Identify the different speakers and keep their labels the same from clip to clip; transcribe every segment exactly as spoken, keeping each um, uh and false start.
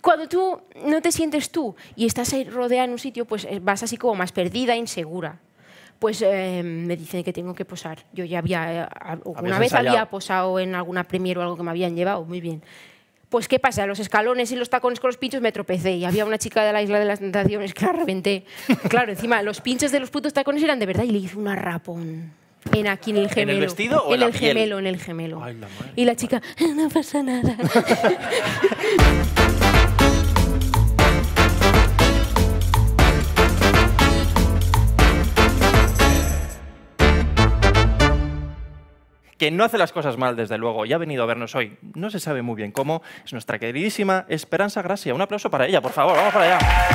Speaker 1: cuando tú no te sientes tú y estás ahí rodeada en un sitio, pues vas así como más perdida, insegura. Pues eh, me dicen que tengo que posar. Yo ya había, una vez
Speaker 2: ensayado?
Speaker 1: había posado en alguna premier o algo que me habían llevado, muy bien. Pues, ¿qué pasa? Los escalones y los tacones con los pinchos me tropecé y había una chica de la Isla de las Tentaciones que la reventé. Claro, encima, los pinchos de los putos tacones eran de verdad y le hice un arrapón. En aquí, en el gemelo.
Speaker 2: ¿En el vestido o en
Speaker 1: en
Speaker 2: la
Speaker 1: el
Speaker 2: piel?
Speaker 1: gemelo, en el gemelo.
Speaker 2: Ay, la madre.
Speaker 1: Y la chica, no pasa nada.
Speaker 2: Que no hace las cosas mal, desde luego, y ha venido a vernos hoy. No se sabe muy bien cómo. Es nuestra queridísima Esperanza Gracia. Un aplauso para ella, por favor. Vamos para allá.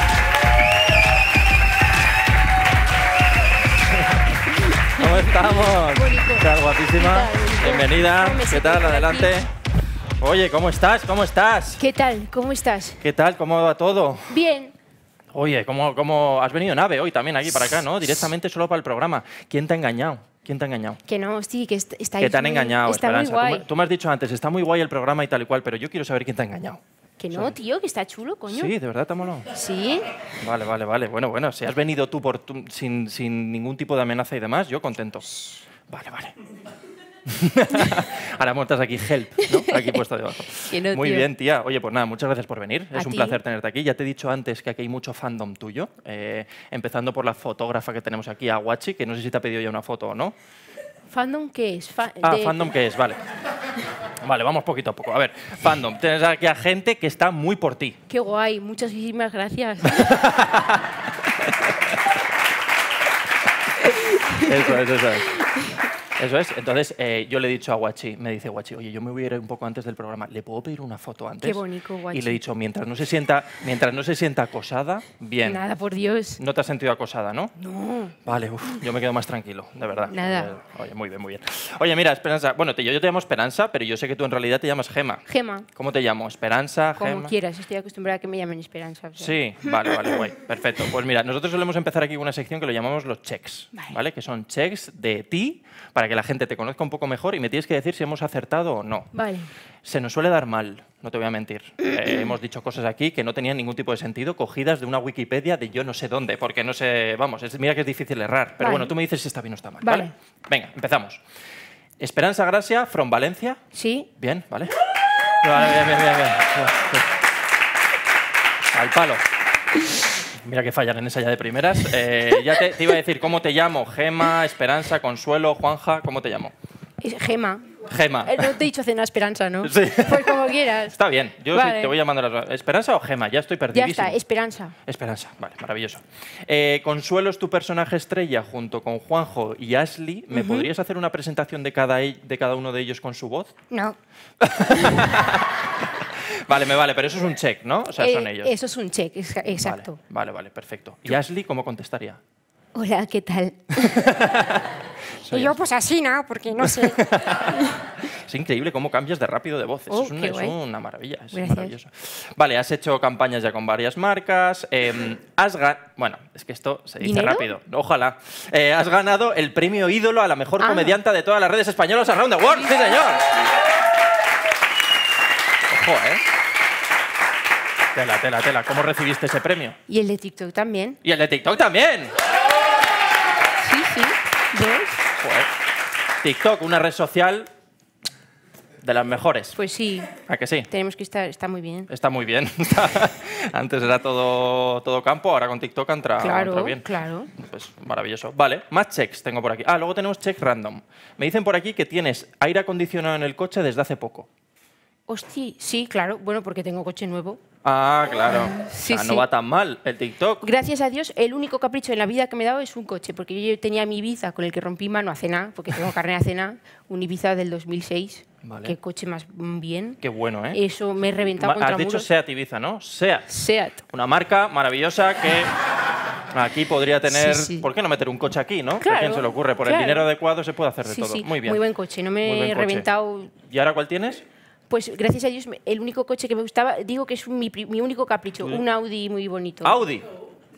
Speaker 2: ¿Cómo estamos?
Speaker 1: Bonito.
Speaker 2: ¿Qué tal, guapísima?
Speaker 1: ¿Qué tal?
Speaker 2: Bienvenida.
Speaker 1: ¿Cómo me
Speaker 2: ¿Qué
Speaker 1: siento
Speaker 2: tal?
Speaker 1: por
Speaker 2: Adelante.
Speaker 1: aquí?
Speaker 2: Oye, ¿cómo estás? ¿Cómo estás?
Speaker 1: ¿Qué tal? ¿Cómo estás?
Speaker 2: ¿Qué tal? ¿Cómo va todo?
Speaker 1: Bien.
Speaker 2: Oye, ¿cómo, cómo has venido en AVE hoy también aquí para acá, ¿no? Directamente solo para el programa. ¿Quién te ha engañado? ¿Quién te ha engañado?
Speaker 1: Que no, sí, que est está
Speaker 2: Que te han
Speaker 1: muy,
Speaker 2: engañado,
Speaker 1: está muy
Speaker 2: Esperanza. Tú
Speaker 1: guay.
Speaker 2: me, tú me has dicho antes, está muy guay el programa y tal y cual, pero yo quiero saber quién te ha engañado.
Speaker 1: Que no, tío, que está chulo, coño.
Speaker 2: Sí, ¿de verdad te ha molado?
Speaker 1: Sí.
Speaker 2: Vale, vale, vale. Bueno, bueno, si has venido tú, por tu- sin, sin ningún tipo de amenaza y demás, yo contento. Vale, vale. Ahora montas aquí help, ¿no? Aquí puesto debajo.
Speaker 1: Que no,
Speaker 2: Muy
Speaker 1: tío.
Speaker 2: bien, tía. Oye, pues nada, muchas gracias por venir.
Speaker 1: A
Speaker 2: Es un
Speaker 1: ti.
Speaker 2: placer tenerte aquí. Ya te he dicho antes que aquí hay mucho fandom tuyo, eh, empezando por la fotógrafa que tenemos aquí, Aguachi, que no sé si te ha pedido ya una foto o no.
Speaker 1: ¿Fandom qué es? Fa
Speaker 2: Ah,
Speaker 1: de-
Speaker 2: fandom, ¿qué es? Vale. Vale, vamos poquito a poco. A ver, fandom. Tienes aquí a gente que está muy por ti.
Speaker 1: Qué guay, muchísimas gracias.
Speaker 2: Eso es, eso es. Eso es. Entonces, eh, yo le he dicho a Guachi, me dice Guachi, oye, yo me voy a ir un poco antes del programa, ¿le puedo pedir una foto antes?
Speaker 1: Qué bonito, Guachi.
Speaker 2: Y le he dicho, mientras no se sienta, mientras no se sienta acosada, bien.
Speaker 1: Nada, por Dios.
Speaker 2: No te has sentido acosada, ¿no?
Speaker 1: No.
Speaker 2: Vale, uf, yo me quedo más tranquilo, de verdad.
Speaker 1: Nada.
Speaker 2: Eh, Oye, muy bien, muy bien. Oye, mira, Esperanza, bueno, te- yo, yo te llamo Esperanza, pero yo sé que tú en realidad te llamas Gema.
Speaker 1: Gema,
Speaker 2: ¿Cómo te llamo? ¿Esperanza,
Speaker 1: como
Speaker 2: Gema?
Speaker 1: quieras, estoy acostumbrada a que me llamen Esperanza. o sea.
Speaker 2: Sí, vale, vale, guay. Perfecto. Pues mira, nosotros solemos empezar aquí con una sección que lo llamamos los checks,
Speaker 1: Vale.
Speaker 2: ¿vale? Que son checks de ti para que la gente te conozca un poco mejor y me tienes que decir si hemos acertado o no.
Speaker 1: Vale.
Speaker 2: Se nos suele dar mal, no te voy a mentir. Eh, hemos dicho cosas aquí que no tenían ningún tipo de sentido, cogidas de una Wikipedia de yo no sé dónde, porque no sé, vamos, es- mira que es difícil errar. Pero
Speaker 1: Vale.
Speaker 2: bueno, tú me dices si está bien o está mal, ¿vale?
Speaker 1: Vale.
Speaker 2: Venga, empezamos. Esperanza Gracia, from Valencia.
Speaker 1: ¿Sí?
Speaker 2: Bien, ¿vale? Vale, bien, bien, bien, bien. Al palo. Mira que fallan en esa ya de primeras. Eh, ya te, te iba a decir cómo te llamo. Gema, Esperanza, Consuelo, Juanja. ¿Cómo te llamo?
Speaker 1: Es Gema.
Speaker 2: Gema.
Speaker 1: Eh, No te he dicho cena Esperanza, ¿no?
Speaker 2: Sí.
Speaker 1: Pues como quieras.
Speaker 2: Está bien. Yo
Speaker 1: Vale.
Speaker 2: sí te voy llamando las dos. ¿Esperanza o Gema? Ya estoy
Speaker 1: Ya
Speaker 2: perdidísimo.
Speaker 1: está, Esperanza.
Speaker 2: Esperanza, vale, maravilloso. Eh, Consuelo es tu personaje estrella junto con Juanjo y Ashley. ¿Me podrías hacer una presentación de cada, e- de cada uno de ellos con su voz?
Speaker 1: No.
Speaker 2: Vale, me vale, pero eso es un check, ¿no? O sea,
Speaker 1: Eh,
Speaker 2: son ellos.
Speaker 1: Eso es un check, exa- exacto.
Speaker 2: Vale, vale, vale, perfecto. ¿Y Ashley cómo contestaría?
Speaker 1: Hola, ¿qué tal?
Speaker 2: Soy
Speaker 1: y yo pues así, ¿no? Porque no sé.
Speaker 2: Es increíble cómo cambias de rápido de voces.
Speaker 1: Oh,
Speaker 2: es, un-
Speaker 1: qué
Speaker 2: es
Speaker 1: guay.
Speaker 2: una maravilla. Es
Speaker 1: Gracias.
Speaker 2: maravilloso. Vale, has hecho campañas ya con varias marcas. eh, has ganado. Bueno, es que esto se dice
Speaker 1: ¿Dinero?
Speaker 2: rápido. Ojalá. Eh, has ganado el premio ídolo a la mejor
Speaker 1: Ah.
Speaker 2: comedianta de todas las redes españolas Around the World. ¡Sí, señor! Ojo, ¿eh? Tela, tela, tela. ¿Cómo recibiste ese premio?
Speaker 1: Y el de TikTok también.
Speaker 2: Y el de TikTok también.
Speaker 1: Sí, sí. ¿Ves?
Speaker 2: Joder. TikTok, una red social de las mejores.
Speaker 1: Pues sí,
Speaker 2: ¿A que sí?
Speaker 1: tenemos que estar, está muy bien.
Speaker 2: Está muy bien. Antes era todo, todo campo, ahora con TikTok entra,
Speaker 1: Claro,
Speaker 2: entra bien.
Speaker 1: claro.
Speaker 2: Pues maravilloso. Vale, más checks tengo por aquí. Ah, luego tenemos checks random. Me dicen por aquí que tienes aire acondicionado en el coche desde hace poco.
Speaker 1: Hostia, sí, claro. Bueno, porque tengo coche nuevo.
Speaker 2: Ah, claro.
Speaker 1: Sí,
Speaker 2: o sea, no
Speaker 1: sí.
Speaker 2: va tan mal el TikTok.
Speaker 1: Gracias a Dios, el único capricho en la vida que me he dado es un coche, porque yo tenía mi Ibiza con el que rompí mano a cena, porque tengo carnet a cena, un Ibiza del dos mil seis.
Speaker 2: Vale.
Speaker 1: Qué coche más bien.
Speaker 2: Qué bueno, ¿eh?
Speaker 1: Eso me he reventado
Speaker 2: Ma-
Speaker 1: contra
Speaker 2: Has dicho
Speaker 1: muros.
Speaker 2: Seat Ibiza, ¿no? Seat.
Speaker 1: Seat.
Speaker 2: Una marca maravillosa que aquí podría tener...
Speaker 1: Sí, sí.
Speaker 2: ¿Por qué no meter un coche aquí, no?
Speaker 1: Claro,
Speaker 2: ¿A quién se le ocurre? Por
Speaker 1: claro.
Speaker 2: el dinero adecuado se puede hacer de
Speaker 1: Sí,
Speaker 2: todo.
Speaker 1: sí.
Speaker 2: Muy bien.
Speaker 1: Muy buen coche. No
Speaker 2: Muy
Speaker 1: me
Speaker 2: buen
Speaker 1: he
Speaker 2: coche.
Speaker 1: reventado.
Speaker 2: ¿Y ahora cuál tienes?
Speaker 1: Pues gracias a Dios, el único coche que me gustaba, digo que es mi, pri- mi único capricho, un Audi muy bonito.
Speaker 2: Audi.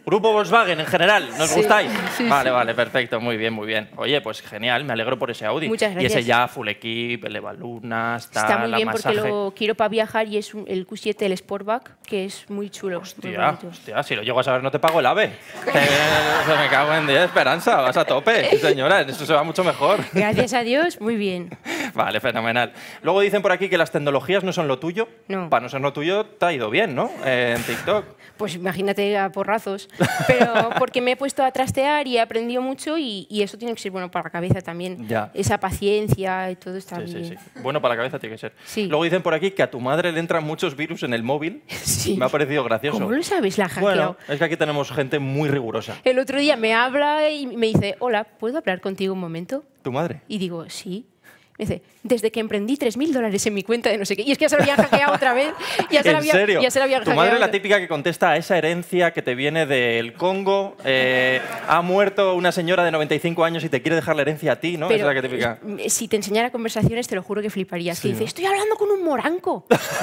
Speaker 2: Grupo Volkswagen en general, ¿nos
Speaker 1: Sí,
Speaker 2: gustáis?
Speaker 1: sí,
Speaker 2: vale,
Speaker 1: sí.
Speaker 2: vale, perfecto, muy bien, muy bien. Oye, pues genial, me alegro por ese Audi.
Speaker 1: Muchas
Speaker 2: Y ese
Speaker 1: gracias.
Speaker 2: ya full equip, elevalunas, tal,
Speaker 1: Está muy
Speaker 2: la
Speaker 1: bien
Speaker 2: masaje.
Speaker 1: porque lo quiero para viajar y es un- el Q siete, el Sportback, que es muy chulo. muy
Speaker 2: Hostia,
Speaker 1: bonito.
Speaker 2: hostia, si lo llego a saber no te pago el AVE. Te- me cago en diez, Esperanza, vas a tope, sí, señora, eso se va mucho mejor.
Speaker 1: Gracias a Dios, muy bien.
Speaker 2: Vale, fenomenal. Luego dicen por aquí que las tecnologías no son lo tuyo.
Speaker 1: No.
Speaker 2: Para no ser lo tuyo, te ha ido bien, ¿no? Eh, en TikTok.
Speaker 1: Pues imagínate a porrazos. Pero porque me he puesto a trastear y he aprendido mucho y, y eso tiene que ser bueno para la cabeza también.
Speaker 2: Ya.
Speaker 1: Esa paciencia y todo está
Speaker 2: Sí, sí,
Speaker 1: bien.
Speaker 2: sí. Bueno, para la cabeza tiene que ser.
Speaker 1: Sí.
Speaker 2: Luego dicen por aquí que a tu madre le entran muchos virus en el móvil.
Speaker 1: Sí.
Speaker 2: Me ha parecido gracioso.
Speaker 1: ¿Cómo lo sabes? La ha hackeado.
Speaker 2: Bueno, es que aquí tenemos gente muy rigurosa.
Speaker 1: El otro día me habla y me dice, hola, ¿puedo hablar contigo un momento?
Speaker 2: ¿Tu madre?
Speaker 1: Y digo, sí. Me dice, desde que emprendí tres mil dólares en mi cuenta de no sé qué. Y es que ya se lo habían hackeado otra vez. Ya se
Speaker 2: ¿En
Speaker 1: la había-
Speaker 2: serio?
Speaker 1: Ya se la habían
Speaker 2: Tu
Speaker 1: hackeado.
Speaker 2: madre es la
Speaker 1: otra-
Speaker 2: típica que contesta a esa herencia que te viene del Congo. eh, ha muerto una señora de noventa y cinco años y te quiere dejar la herencia a ti, ¿no?
Speaker 1: Pero,
Speaker 2: Esa es la que típica.
Speaker 1: eh, si te enseñara conversaciones, te lo juro que fliparías.
Speaker 2: Sí,
Speaker 1: que dice,
Speaker 2: ¿no?
Speaker 1: estoy hablando con un moranco.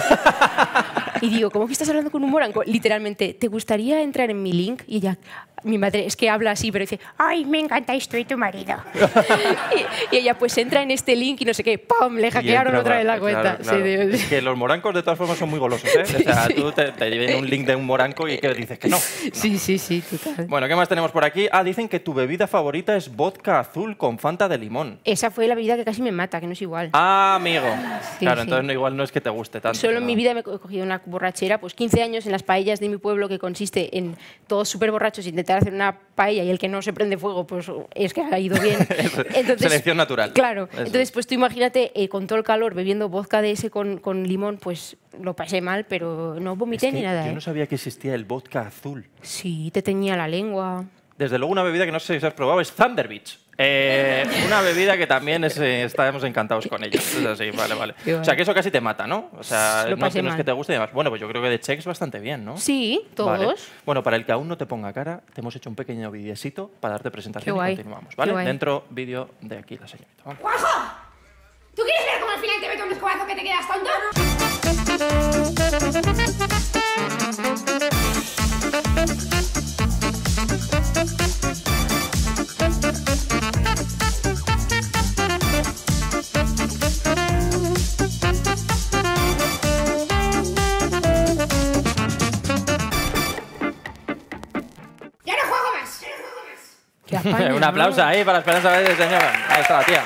Speaker 1: Y digo, ¿cómo que estás hablando con un moranco? Literalmente, ¿te gustaría entrar en mi link? Y ella, mi madre, es que habla así, pero dice, ay, me encantáis tú y tu marido. y, y ella, pues entra en este link y no sé qué, ¡pam! Le
Speaker 2: Y
Speaker 1: hackearon
Speaker 2: entra,
Speaker 1: otra vez la
Speaker 2: claro,
Speaker 1: cuenta.
Speaker 2: claro.
Speaker 1: Sí, digo,
Speaker 2: Es que los morancos de todas formas son muy golosos, ¿eh? O sea, tú te, te viene un link de un moranco y que dices que no.
Speaker 1: sí, sí, sí, total.
Speaker 2: Bueno, ¿qué más tenemos por aquí? Ah, dicen que tu bebida favorita es vodka azul con Fanta de limón.
Speaker 1: Esa fue la bebida que casi me mata, que no es igual.
Speaker 2: Ah, amigo.
Speaker 1: Sí,
Speaker 2: claro,
Speaker 1: sí.
Speaker 2: entonces no- igual no es que te guste tanto.
Speaker 1: Solo en
Speaker 2: sino-
Speaker 1: mi vida me he cogido una borrachera, pues quince años en las paellas de mi pueblo, que consiste en todos súper borrachos intentar hacer una paella y el que no se prende fuego, pues es que ha ido bien.
Speaker 2: Selección natural.
Speaker 1: Claro.
Speaker 2: Eso.
Speaker 1: Entonces, pues tú imagínate, eh, con todo el calor, bebiendo vodka de ese con, con limón, pues lo pasé mal, pero no
Speaker 2: Es
Speaker 1: vomité
Speaker 2: que
Speaker 1: ni nada.
Speaker 2: yo
Speaker 1: ¿eh?
Speaker 2: no sabía que existía el vodka azul.
Speaker 1: Sí, te teñía la lengua.
Speaker 2: Desde luego una bebida que no sé si has probado es Thunder Beach. Eh, una bebida que también es, eh, estamos encantados con ella. Es así, vale, vale.
Speaker 1: Qué
Speaker 2: O
Speaker 1: guay.
Speaker 2: sea, que eso casi te mata, ¿no? O sea,
Speaker 1: Lo
Speaker 2: no,
Speaker 1: pasé
Speaker 2: no es
Speaker 1: mal.
Speaker 2: que te guste y demás. Bueno, pues yo creo que de Chex bastante bien, ¿no?
Speaker 1: Sí, todos.
Speaker 2: Vale. Bueno, para el que aún no te ponga cara, te hemos hecho un pequeño videecito para darte presentación
Speaker 1: Qué guay.
Speaker 2: y continuamos,
Speaker 1: Qué
Speaker 2: ¿vale?
Speaker 1: guay.
Speaker 2: Dentro vídeo de aquí la señorita. Vamos.
Speaker 3: ¡Juanjo! ¿Tú quieres ver cómo al final te meto un escobazo que te quedas tonto? ¡Ya no juego más! ¡Ya no juego más!
Speaker 1: Qué apaño,
Speaker 2: un aplauso
Speaker 1: ¿no?
Speaker 2: ahí para Esperanza Vélez, señora. Ahí está la tía.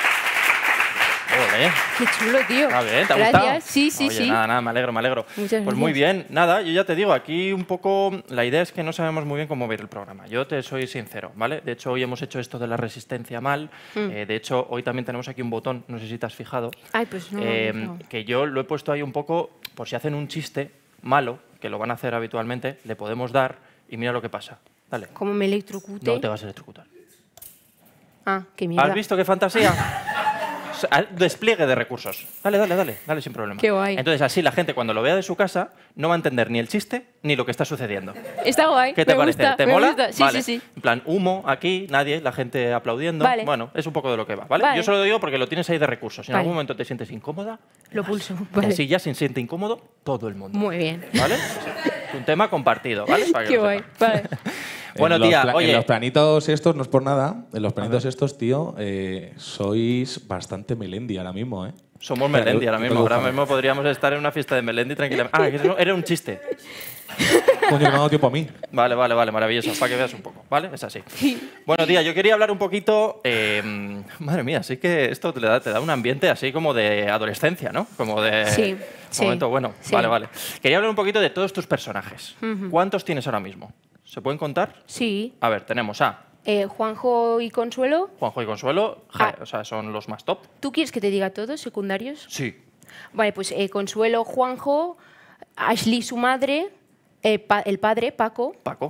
Speaker 2: Ole.
Speaker 1: Qué chulo, tío.
Speaker 2: A ver, ¿te ha
Speaker 1: Gracias.
Speaker 2: gustado?
Speaker 1: Sí, sí,
Speaker 2: Oye,
Speaker 1: sí.
Speaker 2: nada, nada, me alegro, me alegro.
Speaker 1: Muchas
Speaker 2: Pues muy
Speaker 1: gracias.
Speaker 2: bien, nada, yo ya te digo, aquí un poco la idea es que no sabemos muy bien cómo ver el programa. Yo te soy sincero, ¿vale? De hecho, hoy hemos hecho esto de la resistencia mal.
Speaker 1: Mm.
Speaker 2: Eh, de hecho, hoy también tenemos aquí un botón, no sé si te has fijado,
Speaker 1: Ay, pues no.
Speaker 2: eh,
Speaker 1: no.
Speaker 2: que yo lo he puesto ahí un poco, por si hacen un chiste malo, que lo van a hacer habitualmente, le podemos dar y mira lo que pasa. Dale.
Speaker 1: Como me electrocute.
Speaker 2: No te vas a electrocutar.
Speaker 1: Ah, qué mierda.
Speaker 2: ¿Has visto qué fantasía? Despliegue de recursos. Dale, dale, dale, dale sin problema.
Speaker 1: Qué guay.
Speaker 2: Entonces, así la gente cuando lo vea de su casa no va a entender ni el chiste ni lo que está sucediendo.
Speaker 1: Está guay.
Speaker 2: ¿Qué te
Speaker 1: me
Speaker 2: parece?
Speaker 1: gusta,
Speaker 2: ¿Te
Speaker 1: me
Speaker 2: mola?
Speaker 1: gusta. Sí,
Speaker 2: Vale.
Speaker 1: sí, sí.
Speaker 2: En plan, humo aquí, nadie, la gente aplaudiendo.
Speaker 1: Vale.
Speaker 2: Bueno, es un poco de lo que va, ¿vale?
Speaker 1: Vale.
Speaker 2: Yo solo lo digo porque lo tienes ahí de recursos. Si en
Speaker 1: Vale.
Speaker 2: algún momento te sientes incómoda,
Speaker 1: Lo pulso.
Speaker 2: y
Speaker 1: Vale.
Speaker 2: así ya se siente incómodo todo el mundo.
Speaker 1: Muy bien.
Speaker 2: ¿Vale? Es un tema compartido, ¿vale? Para que
Speaker 1: Qué
Speaker 2: lo
Speaker 1: guay.
Speaker 2: sepas.
Speaker 1: Vale.
Speaker 2: Bueno,
Speaker 4: en los
Speaker 2: tía,
Speaker 4: pla-
Speaker 2: oye.
Speaker 4: En los planitos estos, no es por nada, en los planitos estos, tío, eh, sois bastante melendi ahora mismo, ¿eh?
Speaker 2: Somos
Speaker 4: Espera,
Speaker 2: Melendi
Speaker 4: que-
Speaker 2: ahora
Speaker 4: que
Speaker 2: mismo. Ahora
Speaker 4: busco.
Speaker 2: mismo podríamos estar en una fiesta de Melendi tranquilamente. Ah, que eso era un chiste.
Speaker 4: Coño, no ha dado tiempo a mí.
Speaker 2: Vale, vale, vale, maravilloso. Para que veas un poco, ¿vale? Es así. Bueno, tía, yo quería hablar un poquito. eh, madre mía, sí que esto te da, te da un ambiente así como de adolescencia, ¿no? Como de.
Speaker 1: Sí, sí,
Speaker 2: Momento bueno.
Speaker 1: sí.
Speaker 2: Vale, vale. Quería hablar un poquito de todos tus personajes. ¿Cuántos tienes ahora mismo? ¿Se pueden contar?
Speaker 1: Sí.
Speaker 2: A ver, tenemos a
Speaker 1: Eh, Juanjo y Consuelo.
Speaker 2: Juanjo y Consuelo. Ja-
Speaker 1: Ah.
Speaker 2: O sea, son los más top.
Speaker 1: ¿Tú quieres que te diga todos, secundarios?
Speaker 2: Sí.
Speaker 1: Vale, pues eh, Consuelo, Juanjo, Ashley, su madre, eh, pa- el padre, Paco,
Speaker 2: Paco.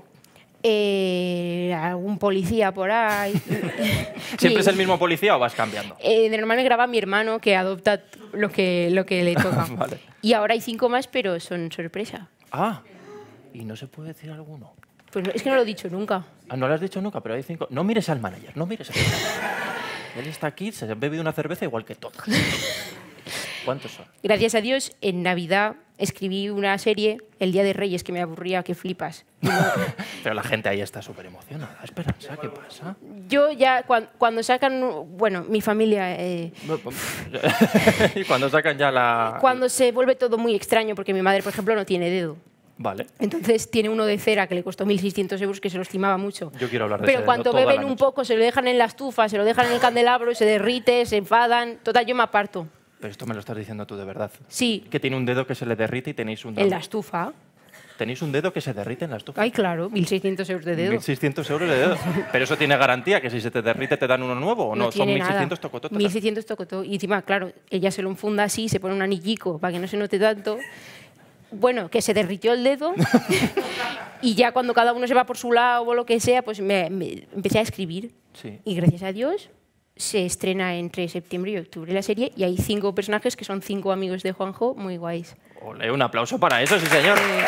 Speaker 1: eh, algún policía por ahí.
Speaker 2: ¿Siempre
Speaker 1: Mi-
Speaker 2: es el mismo policía o vas cambiando?
Speaker 1: Eh, de normal me graba mi hermano, que adopta lo que, lo que le toca.
Speaker 2: Vale.
Speaker 1: Y ahora hay cinco más, pero son sorpresa.
Speaker 2: Ah, y no se puede decir alguno.
Speaker 1: Pues no- es que no lo he dicho nunca.
Speaker 2: Ah, no lo has dicho nunca, pero hay cinco. No mires al manager, no mires al manager. Él está aquí, se ha bebido una cerveza igual que todos. ¿Cuántos son?
Speaker 1: Gracias a Dios, en Navidad escribí una serie, El Día de Reyes, que me aburría, que flipas.
Speaker 2: Pero la gente ahí está súper emocionada. Esperanza, ¿qué pasa?
Speaker 1: Yo ya, cuando, cuando sacan, bueno, mi familia... Eh,
Speaker 2: y cuando sacan ya la...
Speaker 1: cuando se vuelve todo muy extraño, porque mi madre, por ejemplo, no tiene dedo.
Speaker 2: Vale.
Speaker 1: Entonces tiene uno de cera que le costó mil seiscientos euros, que se lo estimaba mucho.
Speaker 2: Yo quiero hablar de
Speaker 1: Pero
Speaker 2: ese
Speaker 1: cuando
Speaker 2: dedo toda
Speaker 1: beben
Speaker 2: la
Speaker 1: un
Speaker 2: noche.
Speaker 1: poco, se lo dejan en la estufa, se lo dejan en el candelabro, se derrite, se enfadan. Total, yo me aparto.
Speaker 2: Pero esto me lo estás diciendo tú de verdad.
Speaker 1: Sí,
Speaker 2: Que tiene un dedo que se le derrite y tenéis un dedo.
Speaker 1: en la estufa.
Speaker 2: Tenéis un dedo que se derrite en la estufa.
Speaker 1: Ay, claro, mil seiscientos euros de dedo.
Speaker 2: mil seiscientos euros de dedo. Pero eso tiene garantía, que si se te derrite te dan uno nuevo, ¿o no? Son
Speaker 1: tiene
Speaker 2: mil
Speaker 1: nada.
Speaker 2: seiscientos tocototas.
Speaker 1: mil seiscientos tocotó. Y encima, claro, ella se lo enfunda así, se pone un anillico para que no se note tanto. Bueno, que se derritió el dedo y ya cuando cada uno se va por su lado o lo que sea, pues me, me empecé a escribir.
Speaker 2: Sí.
Speaker 1: Y gracias a Dios se estrena entre septiembre y octubre la serie y hay cinco personajes que son cinco amigos de Juanjo muy guays.
Speaker 2: Ole, un aplauso para eso, sí señor.
Speaker 1: Eh,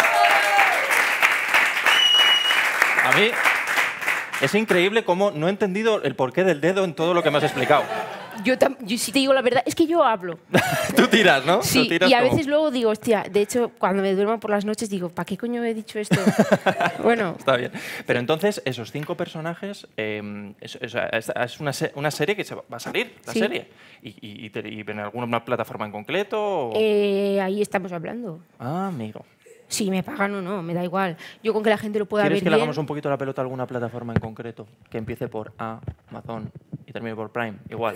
Speaker 2: A mí es increíble cómo no he entendido el porqué del dedo en todo lo que me has explicado.
Speaker 1: yo, tam- yo sí te digo la verdad, es que yo hablo.
Speaker 2: Tú tiras, ¿no? Tú
Speaker 1: Sí,
Speaker 2: tiras
Speaker 1: y a
Speaker 2: como-
Speaker 1: veces luego digo, hostia, de hecho, cuando me duermo por las noches digo, ¿para qué coño he dicho esto? Bueno,
Speaker 2: Está bien. Pero entonces, esos cinco personajes, eh, es, es- es- es una, se- una serie que se va va a salir, la
Speaker 1: Sí.
Speaker 2: serie. ¿Y, y, y te- y en alguna plataforma en concreto? o-
Speaker 1: eh, ahí estamos hablando.
Speaker 2: Ah, amigo.
Speaker 1: Si me pagan o no, me da igual. Yo con que la gente lo pueda
Speaker 2: ¿Quieres
Speaker 1: ver
Speaker 2: que le
Speaker 1: bien.
Speaker 2: hagamos un poquito la pelota a alguna plataforma en concreto? Que empiece por A, Amazon y termine por Prime. Igual.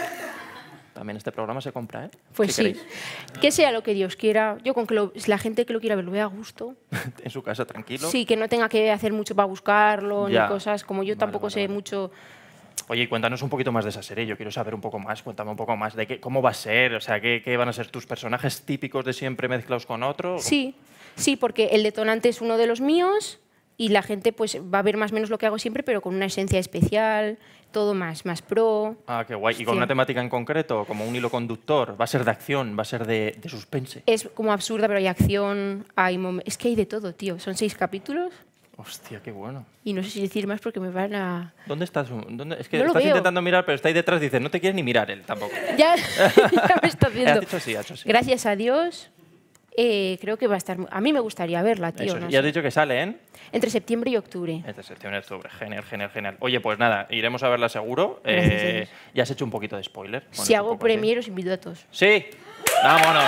Speaker 2: También este programa se compra, ¿eh?
Speaker 1: Pues
Speaker 2: Si
Speaker 1: sí.
Speaker 2: queréis.
Speaker 1: Que sea lo que Dios quiera. Yo con que lo- la gente que lo quiera ver lo vea a gusto.
Speaker 2: En su casa, tranquilo.
Speaker 1: Sí, que no tenga que hacer mucho para buscarlo,
Speaker 2: Ya.
Speaker 1: ni cosas. Como yo
Speaker 2: Vale,
Speaker 1: tampoco
Speaker 2: vale,
Speaker 1: sé
Speaker 2: vale.
Speaker 1: mucho.
Speaker 2: Oye, y cuéntanos un poquito más de esa serie. Yo quiero saber un poco más. Cuéntame un poco más de qué, cómo va a ser. O sea, qué, qué van a ser tus personajes típicos de siempre mezclados con otros.
Speaker 1: Sí, sí, porque el detonante es uno de los míos y la gente pues va a ver más o menos lo que hago siempre, pero con una esencia especial, todo más, más pro.
Speaker 2: Ah, qué guay. ¿Y con
Speaker 1: Sí.
Speaker 2: una temática en concreto, como un hilo conductor? ¿Va a ser de acción? ¿Va a ser de, de suspense?
Speaker 1: Es como absurda, pero hay acción, hay mom- es que hay de todo, tío. Son seis capítulos
Speaker 2: Hostia, qué bueno.
Speaker 1: y no sé si decir más porque me van a...
Speaker 2: ¿Dónde estás? ¿Dónde? Es que
Speaker 1: No lo
Speaker 2: estás
Speaker 1: veo.
Speaker 2: intentando mirar, pero está ahí detrás y dices, no te quieres ni mirar él tampoco.
Speaker 1: Ya, ya me está haciendo.
Speaker 2: Has dicho así, has dicho así.
Speaker 1: Gracias a Dios, eh, creo que va a estar... mu- A mí me gustaría verla, tío.
Speaker 2: Eso,
Speaker 1: no
Speaker 2: y has
Speaker 1: sé.
Speaker 2: dicho que sale en...
Speaker 1: Entre septiembre y octubre.
Speaker 2: Entre septiembre y octubre. Genial, genial, genial. Oye, pues nada, iremos a verla seguro.
Speaker 1: Gracias a
Speaker 2: Eh,
Speaker 1: Dios.
Speaker 2: ya has hecho un poquito de spoiler. Bueno,
Speaker 1: Si
Speaker 2: es un
Speaker 1: hago
Speaker 2: poco así.
Speaker 1: premier, os invito a todos.
Speaker 2: Sí, vámonos.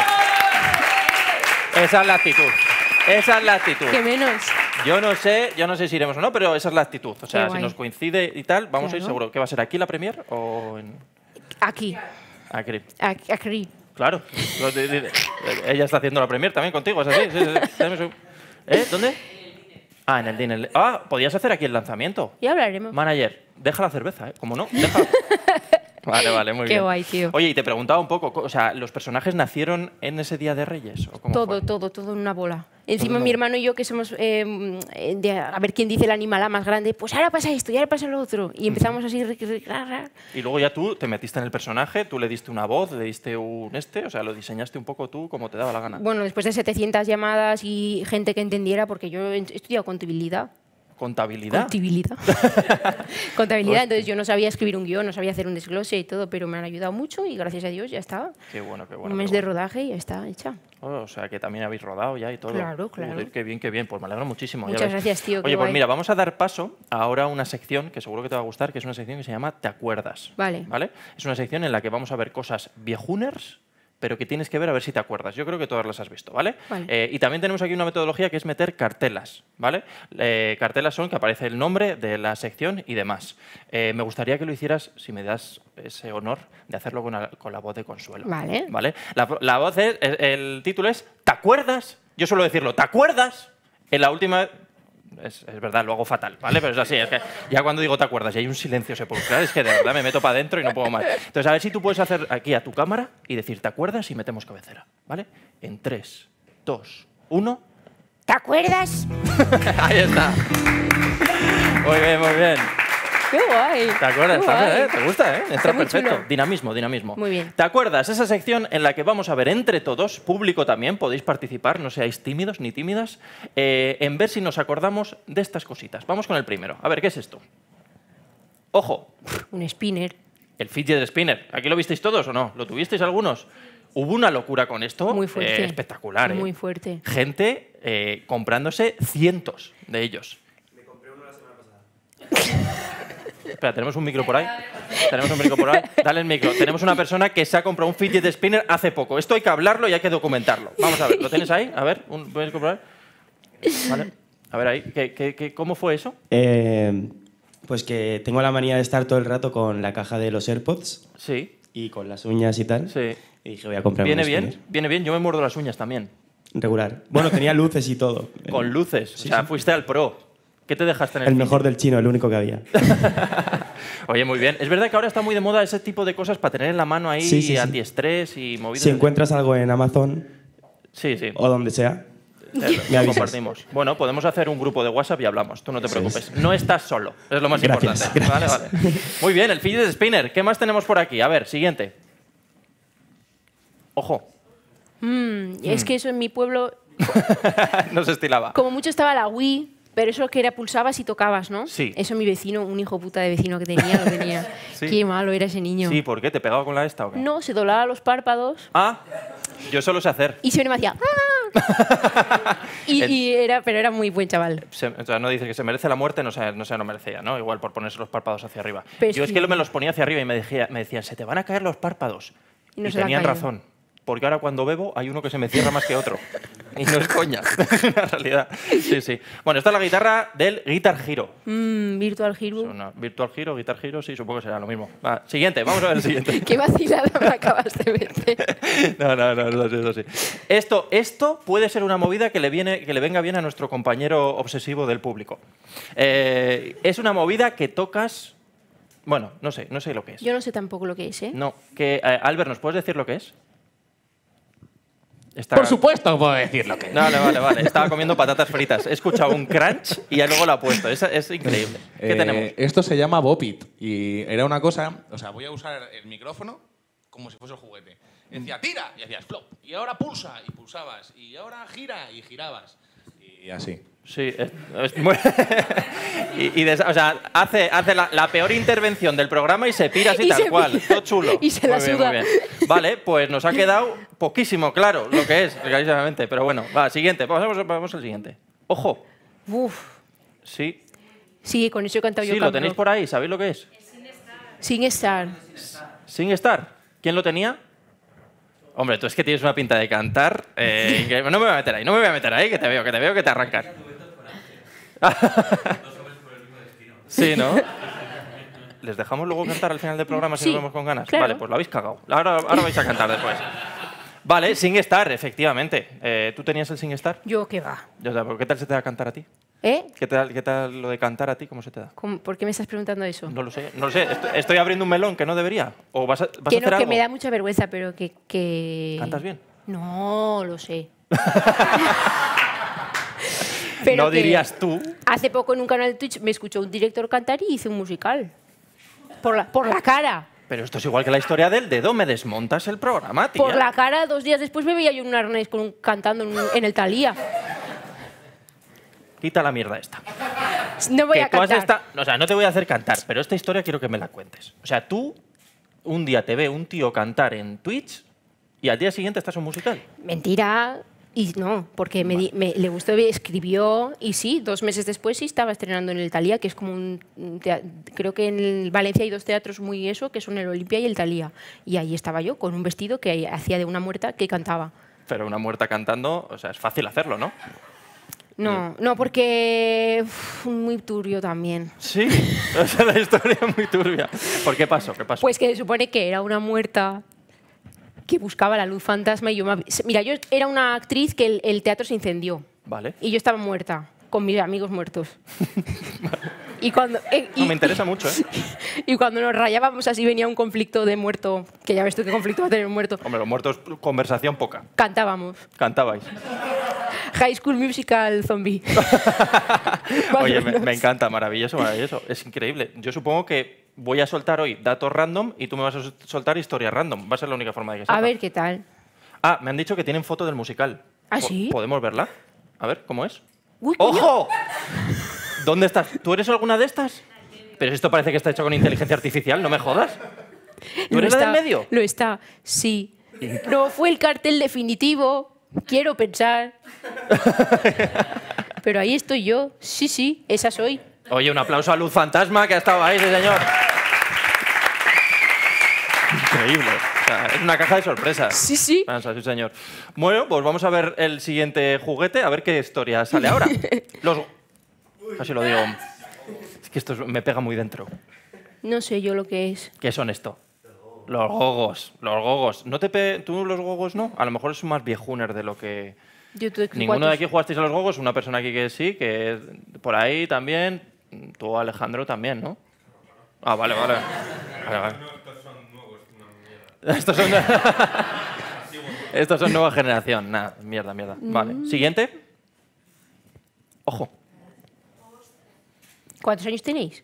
Speaker 2: Esa es la actitud. Esa es la actitud.
Speaker 1: Que menos.
Speaker 2: Yo no sé, yo no sé si iremos o no, pero esa es la actitud. O sea,
Speaker 1: Qué
Speaker 2: si
Speaker 1: guay.
Speaker 2: nos coincide y tal, vamos a ir
Speaker 1: Claro.
Speaker 2: seguro. ¿Qué va a ser aquí la premier o en
Speaker 1: Aquí,
Speaker 2: aquí?
Speaker 1: aquí, aquí.
Speaker 2: Claro. Lo de- de- de- Ella está haciendo la premier también contigo, ¿es así? Sí, sí, sí. Dame su- ¿Eh? ¿Dónde? Ah, en el dinner. Ah, podías hacer aquí el lanzamiento.
Speaker 1: Ya hablaremos.
Speaker 2: Manager, deja la cerveza, ¿eh? ¿Cómo no? Deja. Vale, vale, muy
Speaker 1: Qué
Speaker 2: bien.
Speaker 1: guay, tío.
Speaker 2: Oye, y te preguntaba un poco, o sea, ¿los personajes nacieron en ese Día de Reyes? ¿O cómo
Speaker 1: Todo,
Speaker 2: fue?
Speaker 1: todo, todo en una bola. Encima
Speaker 2: en
Speaker 1: mi
Speaker 2: una-
Speaker 1: hermano y yo, que somos eh, de a ver quién dice el animalá más grande, pues ahora pasa esto y ahora pasa lo otro. Y empezamos así, ri- ri- ra, ra.
Speaker 2: Y luego ya tú te metiste en el personaje, tú le diste una voz, le diste un este, o sea, lo diseñaste un poco tú como te daba la gana.
Speaker 1: Bueno, después de setecientas llamadas y gente que entendiera, porque yo he estudiado contabilidad.
Speaker 2: Contabilidad.
Speaker 1: Contabilidad. Contabilidad, entonces yo no sabía escribir un guión, no sabía hacer un desglose y todo, pero me han ayudado mucho y gracias a Dios ya está.
Speaker 2: Qué bueno, qué bueno.
Speaker 1: un
Speaker 2: qué
Speaker 1: mes de
Speaker 2: bueno.
Speaker 1: rodaje y ya está hecha.
Speaker 2: Oh, o sea, que también habéis rodado ya y todo.
Speaker 1: Claro, claro.
Speaker 2: Joder, qué bien, qué bien. Pues me alegro muchísimo. ya
Speaker 1: Muchas
Speaker 2: ves.
Speaker 1: gracias, tío, qué
Speaker 2: Oye, pues
Speaker 1: guay.
Speaker 2: mira, vamos a dar paso ahora a una sección que seguro que te va a gustar, que es una sección que se llama ¿Te acuerdas?
Speaker 1: Vale.
Speaker 2: ¿Vale? Es una sección en la que vamos a ver cosas viejuners, pero que tienes que ver a ver si te acuerdas. Yo creo que todas las has visto, ¿vale?
Speaker 1: Vale.
Speaker 2: Eh, y también tenemos aquí una metodología que es meter cartelas, ¿vale? Eh, cartelas son que aparece el nombre de la sección y demás. Eh, me gustaría que lo hicieras, si me das ese honor, de hacerlo con la, con la voz de Consuelo.
Speaker 1: Vale.
Speaker 2: ¿Vale? La, la voz es, el, el título es ¿Te acuerdas? Yo suelo decirlo, ¿te acuerdas? En la última... Es, es verdad, lo hago fatal, ¿vale? Pero es así, es que ya cuando digo te acuerdas y hay un silencio sepulcral, es que de verdad me meto para adentro y no puedo más. Entonces, a ver si tú puedes hacer aquí a tu cámara y decir ¿te acuerdas? Y metemos cabecera, ¿vale? En tres, dos, uno...
Speaker 1: ¿Te acuerdas?
Speaker 2: Ahí está. Muy bien, muy bien.
Speaker 1: ¡Qué guay!
Speaker 2: ¿Te acuerdas?
Speaker 1: Qué
Speaker 2: Está-
Speaker 1: guay.
Speaker 2: ¿eh? ¿Te gusta? ¿eh? Entra
Speaker 1: Está muy
Speaker 2: perfecto.
Speaker 1: chulo.
Speaker 2: Dinamismo, dinamismo.
Speaker 1: Muy bien.
Speaker 2: ¿Te acuerdas? Esa sección en la que vamos a ver entre todos, público también, podéis participar, no seáis tímidos ni tímidas, eh, en ver si nos acordamos de estas cositas. Vamos con el primero. A ver, ¿qué es esto? Ojo,
Speaker 1: Un spinner.
Speaker 2: el fidget spinner. ¿Aquí lo visteis todos o no? ¿Lo tuvisteis algunos? Hubo una locura con esto.
Speaker 1: Muy fuerte.
Speaker 2: eh, espectacular, ¿eh?
Speaker 1: Muy fuerte.
Speaker 2: Gente eh, comprándose cientos de ellos. Me compré uno la semana pasada. Espera, ¿tenemos un micro por ahí? Tenemos un micro por ahí. Dale el micro. Tenemos una persona que se ha comprado un fidget spinner hace poco. Esto hay que hablarlo y hay que documentarlo. Vamos a ver, ¿lo tienes ahí? A ver, un micro por ahí. Vale. A ver ahí, ¿qué, qué, qué, ¿cómo fue eso?
Speaker 5: Eh, pues que tengo la manía de estar todo el rato con la caja de los AirPods
Speaker 2: Sí,
Speaker 5: y con las uñas y tal.
Speaker 2: sí.
Speaker 5: Y dije, voy a comprar
Speaker 2: ¿Viene
Speaker 5: un
Speaker 2: bien?
Speaker 5: spinner.
Speaker 2: Viene bien. Yo me muerdo las uñas también.
Speaker 5: Regular. Bueno, tenía luces y todo.
Speaker 2: Con
Speaker 5: El-
Speaker 2: luces.
Speaker 5: Sí,
Speaker 2: o sea,
Speaker 5: sí.
Speaker 2: fuiste al pro. ¿Qué te dejaste en el
Speaker 5: El
Speaker 2: fidget?
Speaker 5: mejor del chino, el único que había.
Speaker 2: Oye, muy bien. Es verdad que ahora está muy de moda ese tipo de cosas para tener en la mano ahí
Speaker 5: Sí, sí, sí.
Speaker 2: antiestrés y movidas.
Speaker 5: Si encuentras algo en Amazon
Speaker 2: Sí, sí.
Speaker 5: o donde sea,
Speaker 2: Eh,
Speaker 5: me
Speaker 2: lo
Speaker 5: avisas.
Speaker 2: compartimos. Bueno, podemos hacer un grupo de WhatsApp y hablamos. Tú no te
Speaker 5: Eso
Speaker 2: preocupes. No estás solo. Es lo más
Speaker 5: Gracias,
Speaker 2: importante.
Speaker 5: gracias.
Speaker 2: Vale, vale. Muy bien, el fidget spinner. ¿Qué más tenemos por aquí? A ver, siguiente. Ojo.
Speaker 1: Mm, es que eso en mi pueblo,
Speaker 2: No se estilaba.
Speaker 1: como mucho estaba la Wii, pero eso que era pulsabas y tocabas, ¿no?
Speaker 2: Sí.
Speaker 1: Eso mi vecino, un hijo puta de vecino que tenía, lo tenía.
Speaker 2: Sí.
Speaker 1: Qué malo era ese niño.
Speaker 2: Sí, ¿por qué? ¿Te pegaba con la esta o qué?
Speaker 1: No, se doblaba los párpados
Speaker 2: Ah, yo solo sé hacer.
Speaker 1: y siempre me hacía... "Ah". y,
Speaker 2: El-
Speaker 1: y era, pero era muy buen chaval.
Speaker 2: Se- o sea, no dice que se merece la muerte, no se, no se lo merecía, ¿no? Igual por ponerse los párpados hacia arriba.
Speaker 1: Pero
Speaker 2: Yo
Speaker 1: es
Speaker 2: es
Speaker 1: que-
Speaker 2: que me los ponía hacia arriba y me, decía, me decían, se te van a caer los párpados.
Speaker 1: Y no
Speaker 2: y
Speaker 1: se le han
Speaker 2: tenían
Speaker 1: caído.
Speaker 2: razón. Porque ahora cuando bebo hay uno que se me cierra más que otro. Y no es coña, en realidad. Sí, sí. Bueno, esta es la guitarra del Guitar Hero.
Speaker 1: Mm, Virtual
Speaker 2: Es
Speaker 1: Hero.
Speaker 2: una Virtual Hero, Guitar Hero, sí, supongo que será lo mismo. Va, siguiente, vamos a ver el siguiente.
Speaker 1: Qué vacilada me acabas de meter.
Speaker 2: No, no, no, no, eso sí. Esto, esto puede ser una movida que le, viene, que le venga bien a nuestro compañero obsesivo del público. Eh, es una movida que tocas... Bueno, no sé, no sé lo que es.
Speaker 1: Yo no sé tampoco lo que es, ¿eh?
Speaker 2: No, que, eh, Albert, ¿nos puedes decir lo que es? Está-
Speaker 4: Por supuesto, puedo decir lo que es.
Speaker 2: Vale, vale, vale. Estaba comiendo patatas fritas. He escuchado un crunch y ya luego lo ha puesto. Es, es increíble. ¿Qué
Speaker 4: Eh,
Speaker 2: tenemos?
Speaker 4: Esto se llama Bopit y era una cosa, o sea, voy a usar el micrófono como si fuese el juguete. Y decía, tira, y hacías flop. Y ahora pulsa, y pulsabas. Y ahora gira, y girabas. Y así.
Speaker 2: Sí, es, es muy... y, y des- o sea, hace, hace la, la peor intervención del programa y se pira así
Speaker 1: Y
Speaker 2: tal
Speaker 1: se
Speaker 2: cual.
Speaker 1: pira.
Speaker 2: Todo chulo.
Speaker 1: Y se la
Speaker 2: Muy bien,
Speaker 1: suda.
Speaker 2: muy bien. Vale, pues nos ha quedado poquísimo claro lo que es, clarísimamente. Pero bueno, va, siguiente. Vamos, vamos al siguiente. Ojo.
Speaker 1: Uf.
Speaker 2: Sí,
Speaker 1: Sí, con eso he cantado yo
Speaker 2: sí, lo
Speaker 1: Camp
Speaker 2: tenéis
Speaker 1: Rock.
Speaker 2: por ahí. ¿Sabéis lo que es?
Speaker 1: Sin estar.
Speaker 2: SingStar. ¿Quién lo tenía? Hombre, tú es que tienes una pinta de cantar. eh, increíble. No me voy a meter ahí, no me voy a meter ahí, que te veo, que te veo que te arrancas. Sí, ¿no? ¿Les dejamos luego cantar al final del programa si
Speaker 1: Sí,
Speaker 2: nos vemos con ganas?
Speaker 1: claro.
Speaker 2: Vale, pues lo habéis cagado. Ahora, ahora vais a cantar después. Vale, SingStar, efectivamente. Eh, ¿Tú tenías el SingStar?
Speaker 1: Yo qué va.
Speaker 2: O sea, ¿qué tal se te da cantar a ti?
Speaker 1: ¿Eh?
Speaker 2: ¿Qué tal, ¿Qué tal lo de cantar a ti? ¿Cómo se te da?
Speaker 1: ¿Cómo- ¿Por qué me estás preguntando eso?
Speaker 2: No lo sé, no lo sé. Estoy, estoy abriendo un melón que no debería. ¿O vas a, vas a
Speaker 1: que
Speaker 2: hacer
Speaker 1: no, que
Speaker 2: algo?
Speaker 1: me da mucha vergüenza, pero que... que...
Speaker 2: ¿Cantas bien?
Speaker 1: No, lo sé. Pero
Speaker 2: No
Speaker 1: que
Speaker 2: dirías tú.
Speaker 1: Hace poco en un canal de Twitch me escuchó un director cantar y hice un musical. Por la, por la cara.
Speaker 2: Pero esto es igual que la historia del dedo. Me desmontas el programa, tía.
Speaker 1: Por la cara, dos días después me veía yo en un arnés con un- cantando en, un- en el Thalía.
Speaker 2: Quita la mierda esta.
Speaker 1: No voy
Speaker 2: Que
Speaker 1: a
Speaker 2: tú has
Speaker 1: cantar.
Speaker 2: esta- O sea, no te voy a hacer cantar, pero esta historia quiero que me la cuentes. O sea, tú un día te ve un tío cantar en Twitch y al día siguiente estás en un musical.
Speaker 1: Mentira. Y no, porque me, di- me- le gustó, escribió y sí, dos meses después sí estaba estrenando en el Thalía, que es como un... un tea- creo que en el Valencia hay dos teatros muy eso, que son el Olimpia y el Thalía. Y ahí estaba yo con un vestido que hacía de una muerta que cantaba.
Speaker 2: Pero una muerta cantando, o sea, es fácil hacerlo, ¿no?
Speaker 1: No, no, porque uf, muy turbio también.
Speaker 2: Sí, o sea, la historia es muy turbia. ¿Por qué pasó? ¿Qué pasó?
Speaker 1: Pues que se supone que era una muerta que buscaba la luz fantasma y yo... me- Mira, yo era una actriz que el, el teatro se incendió
Speaker 2: Vale.
Speaker 1: y yo estaba muerta, con mis amigos muertos. y, cuando, eh, y,
Speaker 2: No, me interesa mucho, ¿eh?
Speaker 1: y cuando nos rayábamos así venía un conflicto de muerto, que ya ves tú qué conflicto va a tener un muerto,
Speaker 2: Hombre, los muertos, conversación poca.
Speaker 1: cantábamos.
Speaker 2: Cantabais.
Speaker 1: High School Musical Zombie.
Speaker 2: Oye,
Speaker 1: Más o
Speaker 2: me,
Speaker 1: menos.
Speaker 2: me encanta, maravilloso, maravilloso. Es increíble. Yo supongo que voy a soltar hoy datos random y tú me vas a soltar historias random. Va a ser la única forma de que sepa.
Speaker 1: A ver qué tal.
Speaker 2: Ah, me han dicho que tienen foto del musical.
Speaker 1: ¿Ah,
Speaker 2: Po-
Speaker 1: sí?
Speaker 2: ¿Podemos verla? A ver, ¿cómo es?
Speaker 1: Uy, coño.
Speaker 2: ¡Ojo! ¿Dónde estás? ¿Tú eres alguna de estas? Pero esto parece que está hecho con inteligencia artificial, no me jodas. ¿Tú
Speaker 1: Lo
Speaker 2: eres la
Speaker 1: está,
Speaker 2: del medio?
Speaker 1: Lo está, sí. No fue el cartel definitivo, quiero pensar. Pero ahí estoy yo. Sí, sí, esa soy.
Speaker 2: Oye, un aplauso a Luz Fantasma, que ha estado ahí, sí, señor. Increíble. O sea, es una caja de sorpresas.
Speaker 1: Sí, sí.
Speaker 2: O sea, sí, señor. Bueno, pues vamos a ver el siguiente juguete, a ver qué historia sale ahora. Los... Casi lo digo. Es que esto es- me pega muy dentro.
Speaker 1: No sé yo lo que es.
Speaker 2: ¿Qué son esto? Los gogos. Los gogos. ¿No te pe- ¿Tú los gogos no? A lo mejor es más viejuner de lo que...
Speaker 1: Yo tuve
Speaker 2: Ninguno de
Speaker 1: cuatro-
Speaker 2: aquí jugasteis a los gogos. Una persona aquí que sí, que es por ahí también. Tú, Alejandro, también, ¿no? Ah, vale, vale. Vale, vale. Estos son... Estos son nueva generación. Nada, mierda, mierda. Vale. Siguiente. Ojo.
Speaker 1: ¿Cuántos años tenéis?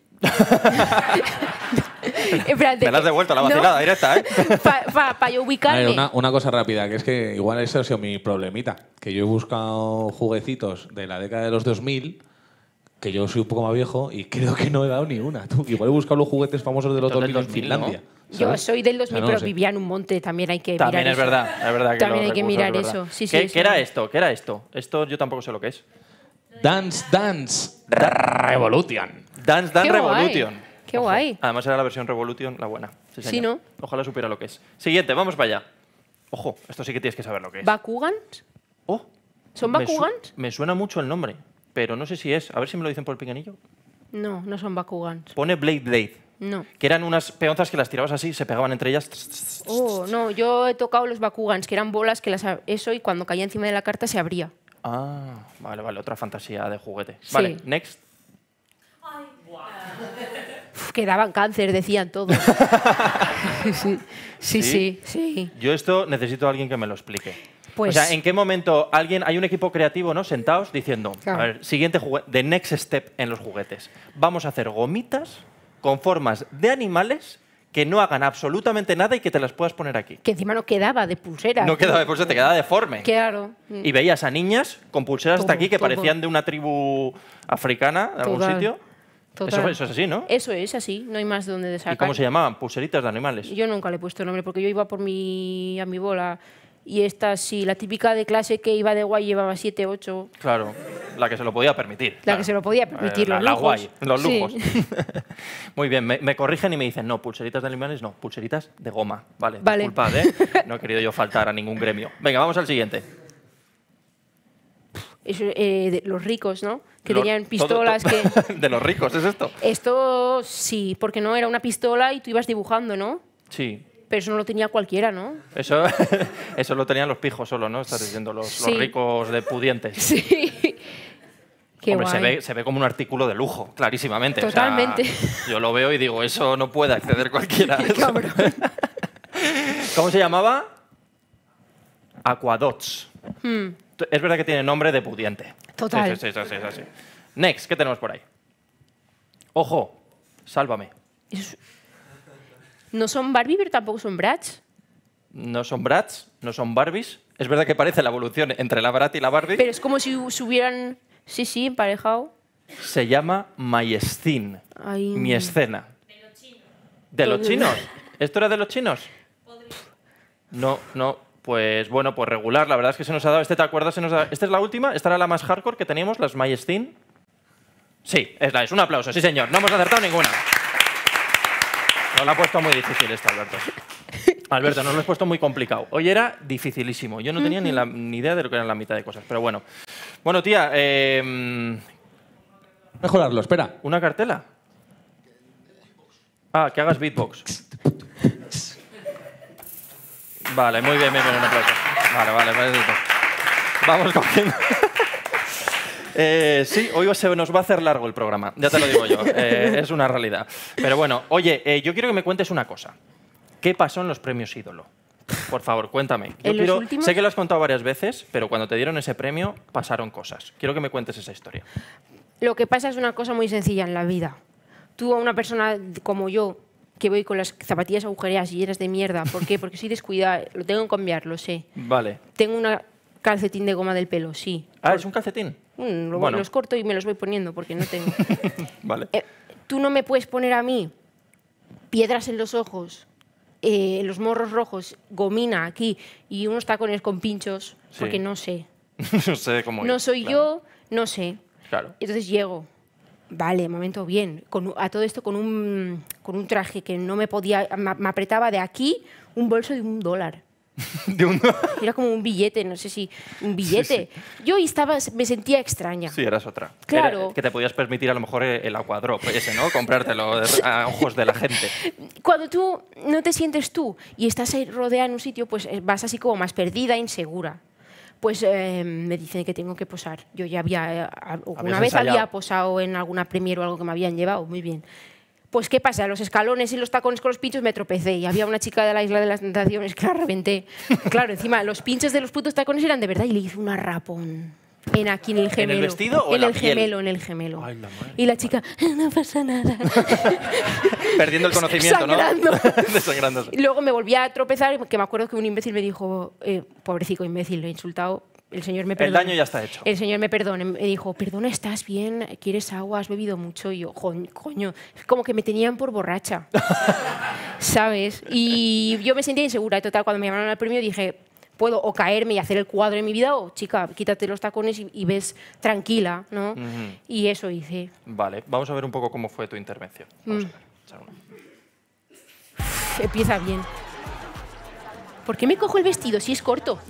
Speaker 1: Espérate.
Speaker 2: Me la has devuelto la vacilada directa, ¿eh?
Speaker 1: Para pa, pa yo
Speaker 4: A
Speaker 1: ubicarme.
Speaker 4: ver, una, una cosa rápida, que es que igual ese ha sido mi problemita. Que yo he buscado jueguecitos de la década de los dos mil, que yo soy un poco más viejo y creo que no he dado ni una. Tú, igual he buscado los juguetes famosos de los
Speaker 2: Estos del
Speaker 4: dos mil en
Speaker 2: dos mil,
Speaker 4: Finlandia.
Speaker 1: Yo
Speaker 4: ¿sabes?
Speaker 1: soy del dos mil,
Speaker 4: O sea, no
Speaker 1: pero
Speaker 4: lo sé.
Speaker 1: vivía en un monte. También hay que
Speaker 2: También
Speaker 1: mirar
Speaker 2: es
Speaker 1: eso.
Speaker 2: verdad, es verdad que
Speaker 1: También
Speaker 2: los
Speaker 1: hay que
Speaker 2: recursos,
Speaker 1: mirar
Speaker 2: es verdad.
Speaker 1: eso. Sí, sí,
Speaker 2: ¿Qué,
Speaker 1: eso.
Speaker 2: ¿Qué era esto? ¿Qué era esto? Esto yo tampoco sé lo que es.
Speaker 4: Dance Dance Revolution.
Speaker 2: Dance Dance
Speaker 1: Qué guay.
Speaker 2: Revolution.
Speaker 1: Qué
Speaker 2: Ojo.
Speaker 1: guay.
Speaker 2: Además era la versión Revolution, la buena. Sí,
Speaker 1: Sí,
Speaker 2: señor.
Speaker 1: ¿no?
Speaker 2: Ojalá supiera lo que es. Siguiente, vamos para allá. Ojo, esto sí que tienes que saber lo que es.
Speaker 1: ¿Bakugans?
Speaker 2: Oh,
Speaker 1: ¿Son
Speaker 2: me su-
Speaker 1: Bakugans?
Speaker 2: Me suena mucho el nombre, pero no sé si es. A ver si me lo dicen por el pinganillo.
Speaker 1: No, no son Bakugans.
Speaker 2: Pone Blade Blade,
Speaker 1: No.
Speaker 2: que eran unas peonzas que las tirabas así, se pegaban entre ellas.
Speaker 1: Oh, no, yo he tocado los Bakugans, que eran bolas que las a- eso y cuando caía encima de la carta se abría.
Speaker 2: Ah, vale, vale, otra fantasía de juguete.
Speaker 1: Sí.
Speaker 2: Vale, next.
Speaker 1: Uf, que daban cáncer, decían todos. sí,
Speaker 2: ¿Sí?
Speaker 1: sí, sí, sí.
Speaker 2: Yo esto necesito a alguien que me lo explique.
Speaker 1: Pues-
Speaker 2: O sea, ¿en qué momento alguien, hay un equipo creativo, ¿no? Sentados diciendo,
Speaker 1: Claro.
Speaker 2: a ver, siguiente juguete, the next step en los juguetes. Vamos a hacer gomitas con formas de animales que no hagan absolutamente nada y que te las puedas poner aquí.
Speaker 1: Que encima no quedaba de pulsera.
Speaker 2: No quedaba de pulsera, te quedaba deforme.
Speaker 1: Claro.
Speaker 2: Y veías a niñas con pulseras hasta
Speaker 1: Todo,
Speaker 2: aquí que
Speaker 1: todo.
Speaker 2: parecían de una tribu africana, de algún
Speaker 1: Total,
Speaker 2: sitio.
Speaker 1: Total.
Speaker 2: Eso, eso es así, ¿no?
Speaker 1: Eso es así, no hay más donde sacar.
Speaker 2: ¿Y cómo se llamaban? Pulseritas de animales.
Speaker 1: Yo nunca le he puesto nombre porque yo iba por mi, a mi bola y esta sí, la típica de clase que iba de guay llevaba siete, ocho.
Speaker 2: Claro, la que se lo podía permitir.
Speaker 1: La
Speaker 2: claro.
Speaker 1: que se lo podía permitir,
Speaker 2: Eh, la,
Speaker 1: los
Speaker 2: la
Speaker 1: lujos.
Speaker 2: guay, los
Speaker 1: Sí.
Speaker 2: lujos. Muy bien, me, me corrigen y me dicen, no, pulseritas de animales, no, pulseritas de goma. Vale,
Speaker 1: Vale.
Speaker 2: disculpad, ¿eh? No he querido yo faltar a ningún gremio. Venga, vamos al siguiente.
Speaker 1: Eso, eh, de los ricos, ¿no? Que
Speaker 2: Los-
Speaker 1: tenían
Speaker 2: todo-
Speaker 1: pistolas
Speaker 2: todo-
Speaker 1: que...
Speaker 2: De los ricos, ¿es esto?
Speaker 1: Esto sí, porque no era una pistola y tú ibas dibujando, ¿no?
Speaker 2: Sí.
Speaker 1: Pero eso no lo tenía cualquiera, ¿no?
Speaker 2: Eso, eso lo tenían los pijos solo, ¿no? Estás diciendo los,
Speaker 1: Sí.
Speaker 2: los ricos de pudientes.
Speaker 1: Sí. Qué
Speaker 2: Hombre, se
Speaker 1: guay.
Speaker 2: ve, se ve como un artículo de lujo, clarísimamente. O sea,
Speaker 1: Totalmente.
Speaker 2: yo lo veo y digo, eso no puede acceder cualquiera.
Speaker 1: Qué cabrón.
Speaker 2: ¿Cómo se llamaba? Aquadots.
Speaker 1: Hmm,
Speaker 2: Es verdad que tiene nombre de pudiente.
Speaker 1: Total.
Speaker 2: Sí, sí, sí, sí, sí, sí. Next, ¿qué tenemos por ahí? Ojo, sálvame.
Speaker 1: eso es- No son Barbie, pero tampoco son Bratz.
Speaker 2: No son Bratz, no son Barbies. Es verdad que parece la evolución entre la Brat y la Barbie.
Speaker 1: Pero es como si se hubieran, sí, sí, emparejado.
Speaker 2: Se llama My Scene.
Speaker 1: Ay.
Speaker 2: Mi escena. ¿De los
Speaker 1: Todo-
Speaker 2: chinos? ¿Esto era de los chinos? No, no. Pues bueno, pues regular. La verdad es que se nos ha dado. ¿Este te acuerdas? Se nos ha- ¿Esta es la última? ¿Esta era la más hardcore que teníamos, las My Scene? Sí, es la es. Un aplauso, sí señor. No hemos acertado ninguna. Nos la ha puesto muy difícil esta, Alberto. Alberto, nos lo has puesto muy complicado. Hoy era dificilísimo. Yo no tenía ni, la, ni idea de lo que eran la mitad de cosas. Pero bueno. Bueno, tía, eh,
Speaker 4: Mejorarlo, espera.
Speaker 2: ¿una cartela? Ah, que hagas beatbox. Vale, muy bien, bien, bien, un aplauso. Vale, vale, vale. Vamos cogiendo. Eh, sí, hoy se nos va a hacer largo el programa, ya te lo digo yo, eh, es una realidad. Pero bueno, oye, eh, yo quiero que me cuentes una cosa. ¿Qué pasó en los premios Ídolo? Por favor, cuéntame. Yo
Speaker 1: ¿En los
Speaker 2: quiero-
Speaker 1: últimos?
Speaker 2: Sé que lo has contado varias veces, pero cuando te dieron ese premio pasaron cosas. Quiero que me cuentes esa historia.
Speaker 1: Lo que pasa es una cosa muy sencilla en la vida. Tú a una persona como yo, que voy con las zapatillas agujereadas y llenas de mierda, ¿por qué? Porque soy descuidada, lo tengo que cambiar, lo sé.
Speaker 2: Vale.
Speaker 1: Tengo una calcetín de goma del pelo, sí.
Speaker 2: Ah, ¿es un calcetín?
Speaker 1: Mm, lo-
Speaker 2: Bueno.
Speaker 1: Los corto y me los voy poniendo porque no tengo.
Speaker 2: Vale.
Speaker 1: Eh, tú no me puedes poner a mí piedras en los ojos eh, los morros rojos, gomina aquí y unos tacones con pinchos,
Speaker 2: Sí.
Speaker 1: porque no sé.
Speaker 2: No sé cómo ir,
Speaker 1: No soy
Speaker 2: claro.
Speaker 1: yo, no sé.
Speaker 2: Claro.
Speaker 1: Entonces llego, vale, momento bien, con, a todo esto con un, con un traje que no me podía, me, me apretaba de aquí un bolso de un dólar.
Speaker 2: De un...
Speaker 1: Era como un billete, no sé si un billete. Yo estaba, me sentía extraña.
Speaker 2: Sí, eras otra.
Speaker 1: Claro.
Speaker 2: Era- que te podías permitir a lo mejor el Aquadrop ese, ¿no? Comprártelo a ojos de la gente.
Speaker 1: Cuando tú no te sientes tú y estás ahí rodeada en un sitio, pues eh, vas así como más perdida, insegura. Pues eh, me dicen que tengo que posar. Yo ya había, eh, alguna
Speaker 2: Habías
Speaker 1: vez
Speaker 2: ensayado.
Speaker 1: había posado en alguna premier o algo que me habían llevado, muy bien. Pues qué pasa, los escalones y los tacones con los pinchos me tropecé y había una chica de la Isla de las Tentaciones que la reventé. Claro, encima los pinchos de los putos tacones eran de verdad y le hice una rapón. En aquí en el gemelo.
Speaker 2: vestido o en
Speaker 1: en
Speaker 2: la
Speaker 1: el
Speaker 2: piel?
Speaker 1: gemelo, en el gemelo.
Speaker 2: Ay, la madre.
Speaker 1: Y la chica, no pasa nada.
Speaker 2: Perdiendo el conocimiento,
Speaker 1: Sangrando.
Speaker 2: ¿no? Desangrándose.
Speaker 1: Y luego me volví a tropezar, que me acuerdo que un imbécil me dijo, eh, pobrecito imbécil, le he insultado, el señor me
Speaker 2: El
Speaker 1: perdona.
Speaker 2: daño ya está hecho.
Speaker 1: El señor me perdona, me dijo, perdona, ¿estás bien? ¿Quieres agua? ¿Has bebido mucho? Y yo, "Jo- coño, es como que me tenían por borracha, ¿sabes? Y yo me sentía insegura. Y total, cuando me llamaron al premio dije, puedo o caerme y hacer el cuadro de mi vida o, chica, quítate los tacones y, y ves tranquila, ¿no?
Speaker 2: Ujú.
Speaker 1: Y eso hice.
Speaker 2: Vale, vamos a ver un poco cómo fue tu intervención. Vamos
Speaker 1: Mm.
Speaker 2: a ver. echar una.
Speaker 1: Empieza bien. ¿Por qué me cojo el vestido si es corto?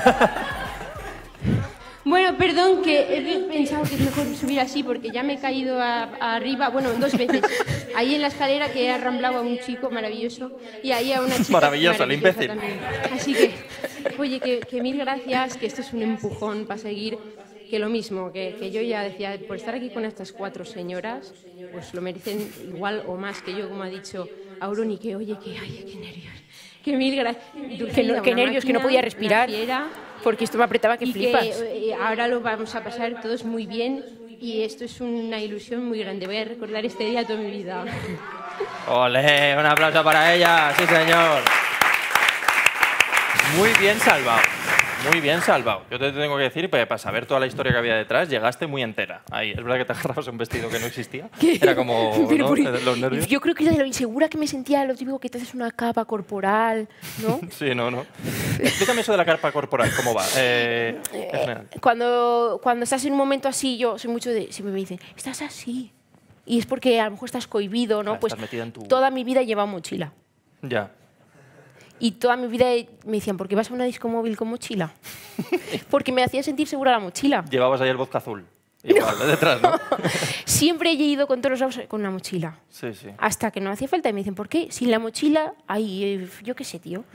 Speaker 1: Bueno, perdón, que he pensado que es mejor subir así porque ya me he caído a- a arriba, bueno, dos veces. Ahí en la escalera que he arramblado a un chico maravilloso y ahí a una chica
Speaker 2: Maravilloso, el
Speaker 1: maravillosa
Speaker 2: imbécil.
Speaker 1: también. Así que, oye, que, que mil gracias, que esto es un empujón para seguir, que lo mismo, que, que yo ya decía, por estar aquí con estas cuatro señoras, pues lo merecen igual o más que yo, como ha dicho Auroni, que oye, que ay, qué nervios. Que mil gracias.
Speaker 2: Pues
Speaker 1: Que, no- que nervios, que no podía respirar, porque esto me apretaba que
Speaker 3: Y
Speaker 1: flipas.
Speaker 3: que eh, ahora lo vamos a pasar todos muy bien y esto es una ilusión muy grande. Voy a recordar este día toda mi vida.
Speaker 2: ¡Olé! Un aplauso para ella, sí señor. Muy bien salvado. Muy bien salvado. Yo te tengo que decir, pues, para saber toda la historia que había detrás, llegaste muy entera. Ahí, es verdad que te agarrabas un vestido que no existía. Era como,
Speaker 1: Pero
Speaker 2: ¿no?
Speaker 1: por-
Speaker 2: Los nervios.
Speaker 1: Yo creo que era de lo insegura que me sentía, lo típico que te haces una capa corporal, ¿no?
Speaker 2: Sí, no, no. Explícame eso de la carpa corporal, ¿cómo va? Eh, en general.
Speaker 1: Cuando, cuando estás en un momento así, yo soy mucho de... Siempre me dicen, estás así. Y es porque a lo mejor estás cohibido, ¿no?
Speaker 2: Ah,
Speaker 1: Pues
Speaker 2: estás metida en tu-
Speaker 1: toda mi vida he llevado mochila.
Speaker 2: Ya.
Speaker 1: Y toda mi vida he- me decían, ¿por qué vas a una disco móvil con mochila? Porque me hacía sentir segura la mochila.
Speaker 2: Llevabas ahí el vodka azul. Igual, de detrás, ¿no?
Speaker 1: Siempre he ido con todos los lados con una mochila.
Speaker 2: Sí, sí.
Speaker 1: Hasta que no hacía falta y me dicen, ¿por qué? Sin la mochila, ay, eh, yo qué sé, tío.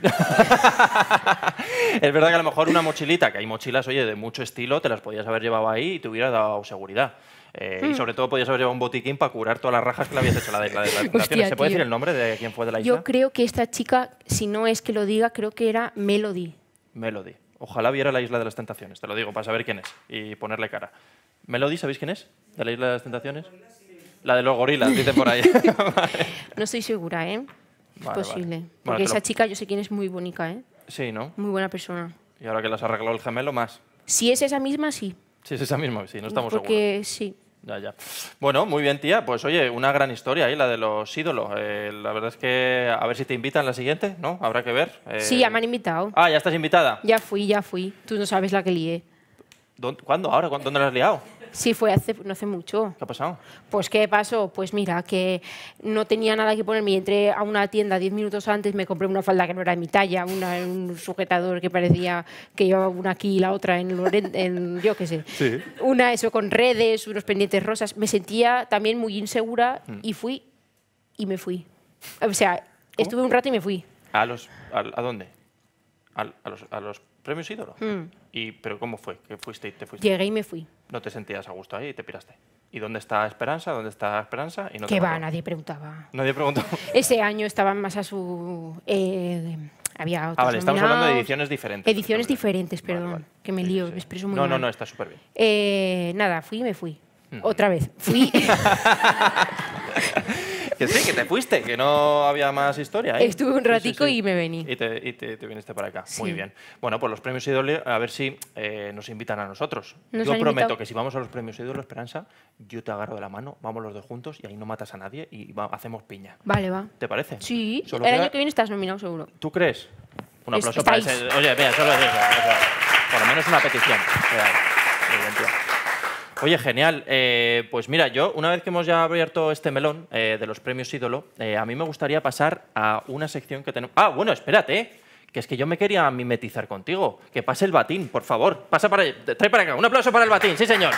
Speaker 2: Es verdad que a lo mejor una mochilita, que hay mochilas, oye, de mucho estilo, te las podías haber llevado ahí y te hubiera dado seguridad. Eh,
Speaker 1: Mm.
Speaker 2: Y sobre todo podías haber llevado un botiquín para curar todas las rajas que le habías hecho a la de la de las tentaciones.
Speaker 1: Hostia,
Speaker 2: ¿Se puede
Speaker 1: tío.
Speaker 2: decir el nombre de quién fue de la isla?
Speaker 1: Yo creo que esta chica, si no es que lo diga, creo que era Melody.
Speaker 2: Melody. Ojalá viera la isla de las tentaciones, te lo digo, para saber quién es y ponerle cara. Melody, ¿sabéis quién es? ¿De la isla de las tentaciones? La de los gorilas, dicen por ahí. Vale.
Speaker 1: No estoy segura, ¿eh? Es
Speaker 2: Vale,
Speaker 1: posible.
Speaker 2: vale. Bueno,
Speaker 1: Porque
Speaker 2: te lo-
Speaker 1: esa chica, yo sé quién es, muy bonita, ¿eh?
Speaker 2: Sí, ¿no?
Speaker 1: Muy buena persona.
Speaker 2: Y ahora que las arregló el gemelo, más.
Speaker 1: Si es esa misma, sí.
Speaker 2: Sí, es esa misma, sí, no estamos seguros.
Speaker 1: Porque sí.
Speaker 2: Ya, ya. Bueno, muy bien, tía. Pues oye, una gran historia ahí, la de los ídolos. Eh, la verdad es que a ver si te invitan la siguiente, ¿no? Habrá que ver. Eh,
Speaker 1: Sí, ya me han invitado.
Speaker 2: Ah, ya estás invitada.
Speaker 1: Ya fui, ya fui. Tú no sabes la que lié.
Speaker 2: ¿Dónde- ¿Cuándo? ¿Ahora? ¿Dónde la has liado?
Speaker 1: Sí, fue hace, no hace mucho.
Speaker 2: ¿Qué ha pasado?
Speaker 1: Pues, ¿qué pasó? Pues mira, que no tenía nada que ponerme y entré a una tienda diez minutos antes, me compré una falda que no era de mi talla, una- un sujetador que parecía que llevaba una aquí y la otra en, Loren- en yo qué sé.
Speaker 2: Sí.
Speaker 1: Una eso con redes, unos pendientes rosas. Me sentía también muy insegura
Speaker 2: Mm.
Speaker 1: y fui y me fui. O sea, estuve un rato y me fui.
Speaker 2: ¿A los, a, ¿a dónde? ¿A, a los, ¿A los premios ídolos?
Speaker 1: Mm.
Speaker 2: ¿Y, ¿Pero cómo fue? ¿Que fuiste y te fuiste?
Speaker 1: Llegué y me fui.
Speaker 2: No te sentías a gusto ahí y te piraste. ¿Y dónde está Esperanza? ¿Dónde está Esperanza? Y no
Speaker 1: Que
Speaker 2: te
Speaker 1: va,
Speaker 2: mató.
Speaker 1: nadie preguntaba.
Speaker 2: Nadie preguntó.
Speaker 1: Ese año estaban más a su... eh, había otros
Speaker 2: Ah, vale, estamos hablando de
Speaker 1: nominados.
Speaker 2: ediciones diferentes.
Speaker 1: Ediciones diferentes,
Speaker 2: Vale,
Speaker 1: perdón.
Speaker 2: vale.
Speaker 1: Que me
Speaker 2: Sí,
Speaker 1: lío,
Speaker 2: sí.
Speaker 1: me expreso muy
Speaker 2: No, no,
Speaker 1: mal.
Speaker 2: no, está súper bien.
Speaker 1: Eh, nada, fui y me fui.
Speaker 2: Mm.
Speaker 1: Otra vez. Fui.
Speaker 2: Que sí, que te fuiste, que no había más historia. ¿eh?
Speaker 1: Estuve un ratico y me vení.
Speaker 2: Y te, y te, te viniste para acá.
Speaker 1: Sí.
Speaker 2: Muy bien. Bueno, pues los premios ídolo, a ver si eh, nos invitan a nosotros.
Speaker 1: ¿Nos
Speaker 2: Yo
Speaker 1: han
Speaker 2: prometo
Speaker 1: invitado?
Speaker 2: que si vamos a los premios ídolo, Esperanza, yo te agarro de la mano, vamos los dos juntos y ahí no matas a nadie y va- hacemos piña.
Speaker 1: Vale, va.
Speaker 2: ¿Te parece?
Speaker 1: Sí,
Speaker 2: Solo
Speaker 1: el
Speaker 2: queda-
Speaker 1: año que viene estás nominado seguro.
Speaker 2: ¿Tú crees? Un
Speaker 1: Es-
Speaker 2: aplauso para
Speaker 1: estáis.
Speaker 2: ese. Oye, mira, solo es eso. o sea, por lo menos una petición. Mira, muy bien, tío. Oye, genial. Eh, pues mira, yo, una vez que hemos ya abierto este melón eh, de los premios ídolo, eh, a mí me gustaría pasar a una sección que tenemos. Ah, bueno, espérate, eh, que es que yo me quería mimetizar contigo. Que pase el batín, por favor. Pasa para allá. Trae para acá. Un aplauso para el batín, sí, señor.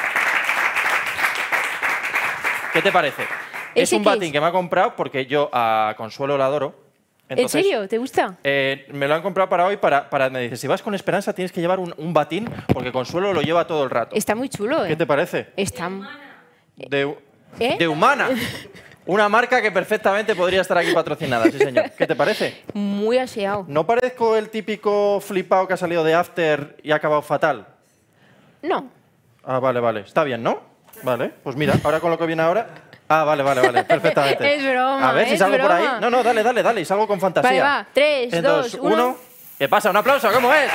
Speaker 2: ¿Qué te parece? Es
Speaker 1: ¿Ese
Speaker 2: un
Speaker 1: qué
Speaker 2: batín
Speaker 1: es?
Speaker 2: que me ha comprado porque yo a Consuelo la adoro. Entonces,
Speaker 1: ¿En serio? ¿Te gusta?
Speaker 2: eh, me lo han comprado para hoy para, para me dice, si vas con Esperanza tienes que llevar un, un batín porque Consuelo lo lleva todo el rato.
Speaker 1: Está muy chulo, ¿eh?
Speaker 2: ¿Qué te parece?
Speaker 1: Está...
Speaker 2: De,
Speaker 1: ¿Eh?
Speaker 2: de Humana. Una marca que perfectamente podría estar aquí patrocinada, sí señor. ¿Qué te parece?
Speaker 1: Muy aseado.
Speaker 2: ¿No parezco el típico flipado que ha salido de After y ha acabado fatal?
Speaker 1: No.
Speaker 2: Ah, vale, vale. Está bien, ¿no? Vale, pues mira, ahora con lo que viene ahora... Ah, vale, vale, vale, perfectamente.
Speaker 1: Es broma,
Speaker 2: A ver si
Speaker 1: es
Speaker 2: salgo por ahí.
Speaker 1: broma.
Speaker 2: No, no, dale, dale, dale, y salgo con fantasía.
Speaker 1: Vale, va. Tres,
Speaker 2: En
Speaker 1: dos, uno.
Speaker 2: ¿Qué pasa? ¿Un aplauso? ¿Cómo es?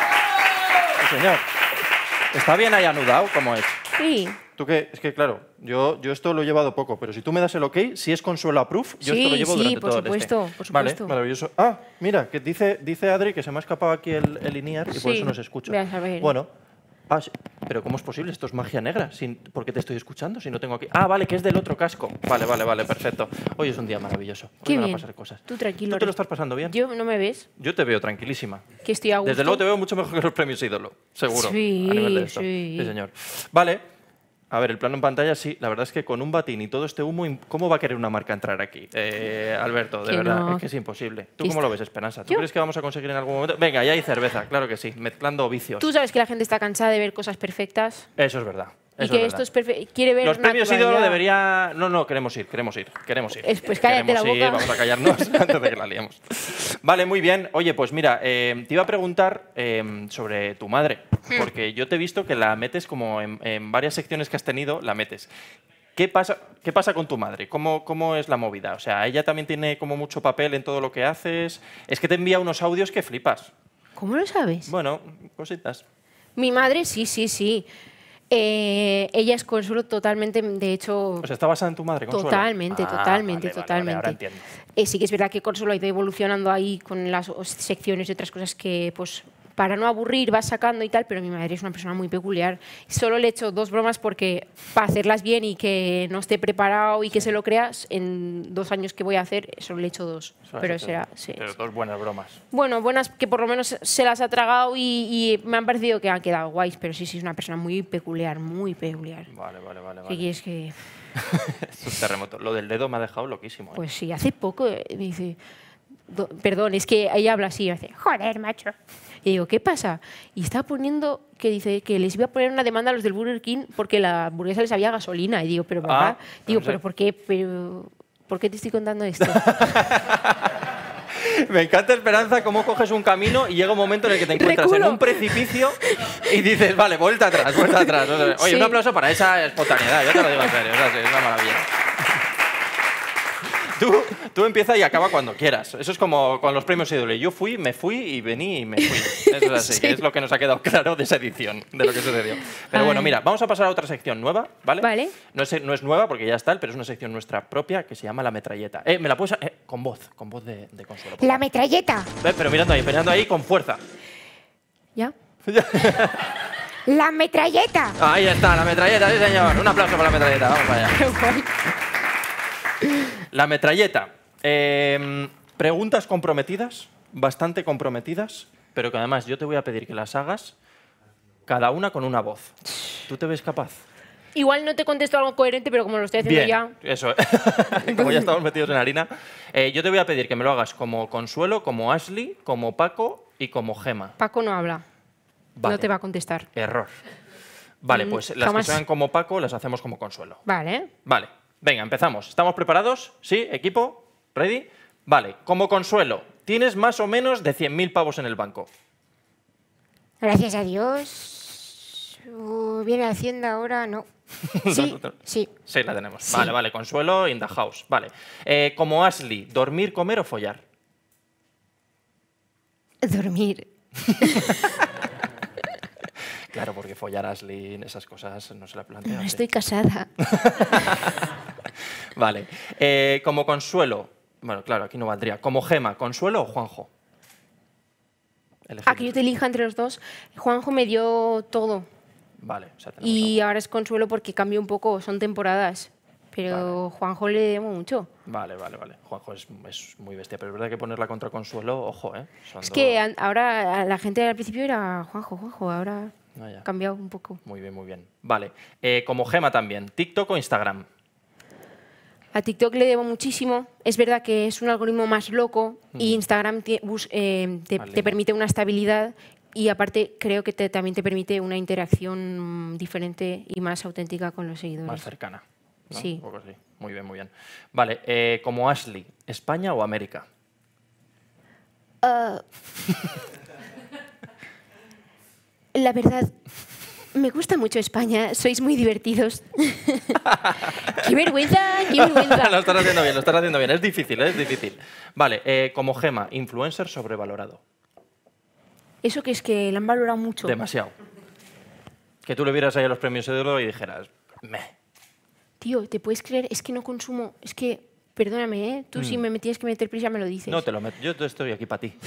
Speaker 2: Sí, señor. ¿Está bien ahí anudado? ¿Cómo es?
Speaker 1: Sí.
Speaker 2: ¿Tú qué? Es que, claro, yo, yo esto lo he llevado poco, pero si tú me das el ok, si es Consuelo Approve, yo
Speaker 1: Sí,
Speaker 2: esto lo llevo
Speaker 1: sí,
Speaker 2: durante
Speaker 1: por
Speaker 2: todo el
Speaker 1: supuesto,
Speaker 2: este.
Speaker 1: por supuesto.
Speaker 2: Vale, maravilloso. Ah, mira, que dice, dice Adri que se me ha escapado aquí el, el INIAR y por
Speaker 1: Sí,
Speaker 2: eso no se escucha.
Speaker 1: ve a saber.
Speaker 2: Bueno, ah, sí, pero ¿cómo es posible? Esto es magia negra. Sin, ¿Por qué te estoy escuchando si no tengo aquí? Ah, vale, que es del otro casco. Vale, vale, vale, perfecto. Hoy es un día maravilloso. Hoy
Speaker 1: Qué
Speaker 2: van
Speaker 1: bien.
Speaker 2: a pasar cosas.
Speaker 1: Tú tranquilo.
Speaker 2: ¿Tú te lo
Speaker 1: Rey.
Speaker 2: estás pasando bien?
Speaker 1: Yo, ¿no me ves?
Speaker 2: Yo te veo tranquilísima.
Speaker 1: Que estoy a gusto.
Speaker 2: Desde luego te veo mucho mejor que los premios ídolo, seguro.
Speaker 1: Sí,
Speaker 2: a nivel de esto.
Speaker 1: sí.
Speaker 2: señor. Vale. A ver, el plano en pantalla sí. La verdad es que con un batín y todo este humo, ¿cómo va a querer una marca entrar aquí? Eh, Alberto, de
Speaker 1: Que
Speaker 2: verdad,
Speaker 1: no.
Speaker 2: es que es imposible. ¿Tú
Speaker 1: Que
Speaker 2: cómo
Speaker 1: está-
Speaker 2: lo ves, Esperanza? ¿Tú
Speaker 1: Yo-
Speaker 2: crees que vamos a conseguir en algún momento? Venga, ya hay cerveza, claro que sí. Mezclando vicios.
Speaker 1: Tú sabes que la gente está cansada de ver cosas perfectas
Speaker 2: Eso es verdad.
Speaker 1: y
Speaker 2: Eso
Speaker 1: que
Speaker 2: es
Speaker 1: esto
Speaker 2: verdad.
Speaker 1: es perfe- quiere ver
Speaker 2: Los premios ídolo
Speaker 1: naturalidad.
Speaker 2: debería... No, no, queremos ir, queremos ir, queremos ir.
Speaker 1: Es- pues cállate
Speaker 2: Queremos
Speaker 1: la
Speaker 2: ir,
Speaker 1: boca.
Speaker 2: vamos a callarnos antes de que la liemos. Vale, muy bien. Oye, pues mira, eh, te iba a preguntar eh, sobre tu madre,
Speaker 1: Hmm.
Speaker 2: porque yo te he visto que la metes como en, en varias secciones que has tenido, la metes. ¿Qué pasa, ¿Qué pasa con tu madre? ¿Cómo, ¿Cómo es la movida? O sea, ella también tiene como mucho papel en todo lo que haces. Es que te envía unos audios que flipas.
Speaker 1: ¿Cómo lo sabes?
Speaker 2: Bueno, cositas.
Speaker 1: Mi madre, sí, sí, sí. Eh, ella es Consuelo totalmente, de hecho...
Speaker 2: O sea, ¿está basada en tu madre, Consuelo?
Speaker 1: Totalmente,
Speaker 2: Ah,
Speaker 1: totalmente,
Speaker 2: vale, vale,
Speaker 1: totalmente.
Speaker 2: vale, ahora entiendo.
Speaker 1: Eh, sí que es verdad que Consuelo ha ido evolucionando ahí con las os- secciones y otras cosas que, pues, para no aburrir, vas sacando y tal, pero mi madre es una persona muy peculiar. Solo le he hecho dos bromas porque, para hacerlas bien y que no esté preparado y que se lo creas, en dos años que voy a hacer, solo le he hecho dos.
Speaker 2: Eso has
Speaker 1: Pero
Speaker 2: hecho,
Speaker 1: será, sí.
Speaker 2: Pero dos buenas bromas.
Speaker 1: Bueno, buenas que por lo menos se las ha tragado y, y me han parecido que han quedado guays, pero sí, sí, es una persona muy peculiar, muy peculiar.
Speaker 2: Vale, vale, vale.
Speaker 1: ¿Qué
Speaker 2: vale.
Speaker 1: quieres que...?
Speaker 2: Es un terremoto. Lo del dedo me ha dejado loquísimo. ¿eh?
Speaker 1: Pues sí, hace poco eh, me dice, "Do- perdón, es que ella habla así, me dice, joder, macho. Y digo, ¿qué pasa? Y está poniendo que dice que les iba a poner una demanda a los del Burger King porque la hamburguesa les había gasolina. Y digo, pero papá,
Speaker 2: Ah,
Speaker 1: digo,
Speaker 2: no sé.
Speaker 1: pero ¿por qué? Pero, ¿por qué te estoy contando esto?
Speaker 2: Me encanta, Esperanza, cómo coges un camino y llega un momento en el que te encuentras
Speaker 1: Reculo.
Speaker 2: en un precipicio y dices, vale, vuelta atrás, vuelta atrás. Oye,
Speaker 1: Sí.
Speaker 2: un aplauso para esa espontaneidad, yo te lo digo en serio, es así, es una maravilla. Tú, tú empieza y acaba cuando quieras. Eso es como con los premios ídolo. Yo fui, me fui y vení y me fui. Eso es así,
Speaker 1: Sí.
Speaker 2: que es lo que nos ha quedado claro de esa edición, de lo que sucedió. Pero
Speaker 1: Ay.
Speaker 2: bueno, mira, vamos a pasar a otra sección nueva, ¿vale?
Speaker 1: Vale.
Speaker 2: No es, no es nueva porque ya está, pero es una sección nuestra propia que se llama La Metralleta. Eh, ¿Me la puedes...? Eh, con voz, con voz de, de Consuelo. por
Speaker 1: La
Speaker 2: favor.
Speaker 1: metralleta.
Speaker 2: Ve, pero mirando ahí, mirando ahí con fuerza.
Speaker 1: ¿Ya? La metralleta.
Speaker 2: Ahí está, la metralleta, sí señor. Un aplauso para la metralleta, vamos para allá.
Speaker 1: Qué guay.
Speaker 2: La metralleta. Eh, preguntas comprometidas, bastante comprometidas, pero que además yo te voy a pedir que las hagas cada una con una voz. ¿Tú te ves capaz?
Speaker 1: Igual no te contesto algo coherente, pero como lo estoy haciendo
Speaker 2: Bien,
Speaker 1: ya...
Speaker 2: eso. Como ya estamos metidos en harina. Eh, yo te voy a pedir que me lo hagas como Consuelo, como Ashley, como Paco y como Gema.
Speaker 1: Paco no habla.
Speaker 2: Vale.
Speaker 1: No te va a contestar.
Speaker 2: Error. Vale,
Speaker 1: Mm,
Speaker 2: pues las
Speaker 1: jamás.
Speaker 2: que sean como Paco las hacemos como Consuelo.
Speaker 1: Vale, ¿eh?
Speaker 2: Vale, venga, empezamos. ¿Estamos preparados? ¿Sí? ¿Equipo? ¿Ready? Vale, como Consuelo, tienes más o menos de cien mil pavos en el banco.
Speaker 1: Gracias a Dios. Uh, viene Hacienda ahora, no. Sí, sí.
Speaker 2: Sí, la tenemos.
Speaker 1: Sí.
Speaker 2: Vale, vale. Consuelo in the house. Vale. Eh, como Ashley, ¿dormir, comer o follar?
Speaker 1: Dormir.
Speaker 2: Claro, porque follar a Ashley, esas cosas no se la plantea.
Speaker 1: No
Speaker 2: ¿sí?
Speaker 1: estoy casada.
Speaker 2: Vale. Eh, como Consuelo, bueno, claro, aquí no valdría. Como Gema, ¿Consuelo o Juanjo? Elegir.
Speaker 1: A que yo te elija entre los dos. Juanjo me dio todo.
Speaker 2: Vale, o sea, tenemos
Speaker 1: Y
Speaker 2: a-
Speaker 1: ahora es Consuelo porque cambió un poco, son temporadas. Pero Juanjo le debo mucho.
Speaker 2: Vale, vale, vale. Juanjo es, es muy bestia, pero es verdad que ponerla contra Consuelo, ojo, ¿eh? Son
Speaker 1: Es
Speaker 2: dos-
Speaker 1: que an- ahora la gente al principio era Juanjo, Juanjo, ahora
Speaker 2: Ah, ya.
Speaker 1: ha cambiado un poco.
Speaker 2: Muy bien, muy bien. Vale. Eh, como Gema también, ¿TikTok o Instagram?
Speaker 1: A TikTok le debo muchísimo. Es verdad que es un algoritmo más loco y Instagram te, bus- eh, te-
Speaker 2: Más
Speaker 1: te
Speaker 2: lindo.
Speaker 1: permite una estabilidad y aparte creo que te- también te permite una interacción mm, diferente y más auténtica con los seguidores.
Speaker 2: Más cercana. ¿no?
Speaker 1: Sí.
Speaker 2: Un poco así. Muy bien, muy bien. Vale, eh, como Ashley, ¿España o América?
Speaker 1: La verdad, me gusta mucho España. Sois muy divertidos. ¡Qué vergüenza! ¡Qué
Speaker 2: lo
Speaker 1: vergüenza!
Speaker 2: estás haciendo bien, lo estás haciendo bien. Es difícil, ¿eh? es difícil. Vale, eh, como Gema, influencer sobrevalorado.
Speaker 1: Eso que es que la han valorado mucho.
Speaker 2: Demasiado. Que tú le vieras ahí a los premios de oro y dijeras, meh.
Speaker 1: Tío, ¿te puedes creer? Es que no consumo. Es que, perdóname, ¿eh? Tú si me me tienes que meter prisa me lo dices.
Speaker 2: Mm. No te lo meto, yo estoy aquí para ti.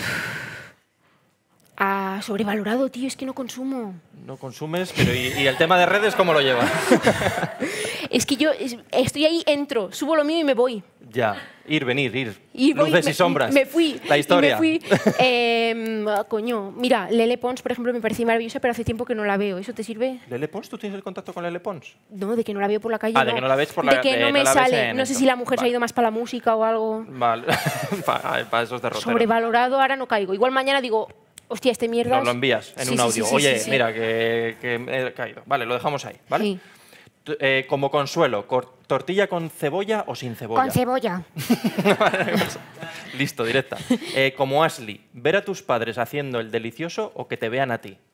Speaker 1: Ah, sobrevalorado, tío, es que no consumo.
Speaker 2: No consumes, pero ¿y, y el tema de redes cómo lo llevas?
Speaker 1: Es que yo es- estoy ahí, entro, subo lo mío y me voy.
Speaker 2: Ya, ir, venir, ir.
Speaker 1: Y voy,
Speaker 2: Luces
Speaker 1: me-
Speaker 2: y sombras.
Speaker 1: Me fui.
Speaker 2: La historia.
Speaker 1: Y me fui. Eh, ah, coño, mira, Lele Pons, por ejemplo, me parece maravillosa, pero hace tiempo que no la veo. ¿Eso te sirve?
Speaker 2: ¿Lele Pons? ¿Tú tienes el contacto con Lele Pons?
Speaker 1: No, de que no la veo por la calle.
Speaker 2: Ah, de que no la ves por la-
Speaker 1: De que
Speaker 2: de
Speaker 1: no
Speaker 2: no
Speaker 1: me
Speaker 2: la ves
Speaker 1: sale.
Speaker 2: en
Speaker 1: No sé
Speaker 2: esto.
Speaker 1: si la mujer se ha
Speaker 2: Vale.
Speaker 1: ido más para la música o algo.
Speaker 2: Vale, para esos derroteros.
Speaker 1: Sobrevalorado, ahora no caigo. Igual mañana digo, hostia, este mierda.
Speaker 2: Nos lo envías en
Speaker 1: Sí,
Speaker 2: un
Speaker 1: sí,
Speaker 2: audio.
Speaker 1: sí, sí,
Speaker 2: Oye,
Speaker 1: sí, sí.
Speaker 2: mira, que, que he caído. Vale, lo dejamos ahí, ¿vale?
Speaker 1: Sí.
Speaker 2: T- eh, como Consuelo, cor- ¿tortilla con cebolla o sin cebolla?
Speaker 1: Con cebolla.
Speaker 2: Listo, directa. Eh, como Ashley, ¿ver a tus padres haciendo el delicioso o que te vean a ti?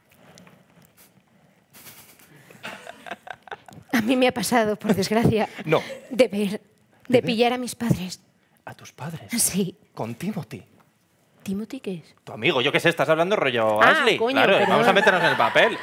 Speaker 1: A mí me ha pasado, por desgracia,
Speaker 2: No,
Speaker 1: de ver, de pillar a mis padres.
Speaker 2: a tus padres.
Speaker 1: Sí.
Speaker 2: Con Timothy.
Speaker 1: ¿Timothy qué es?
Speaker 2: Tu amigo, yo qué sé, estás hablando rollo
Speaker 1: Ah,
Speaker 2: Ashley.
Speaker 1: coño,
Speaker 2: claro,
Speaker 1: perdón.
Speaker 2: vamos a meternos en el papel.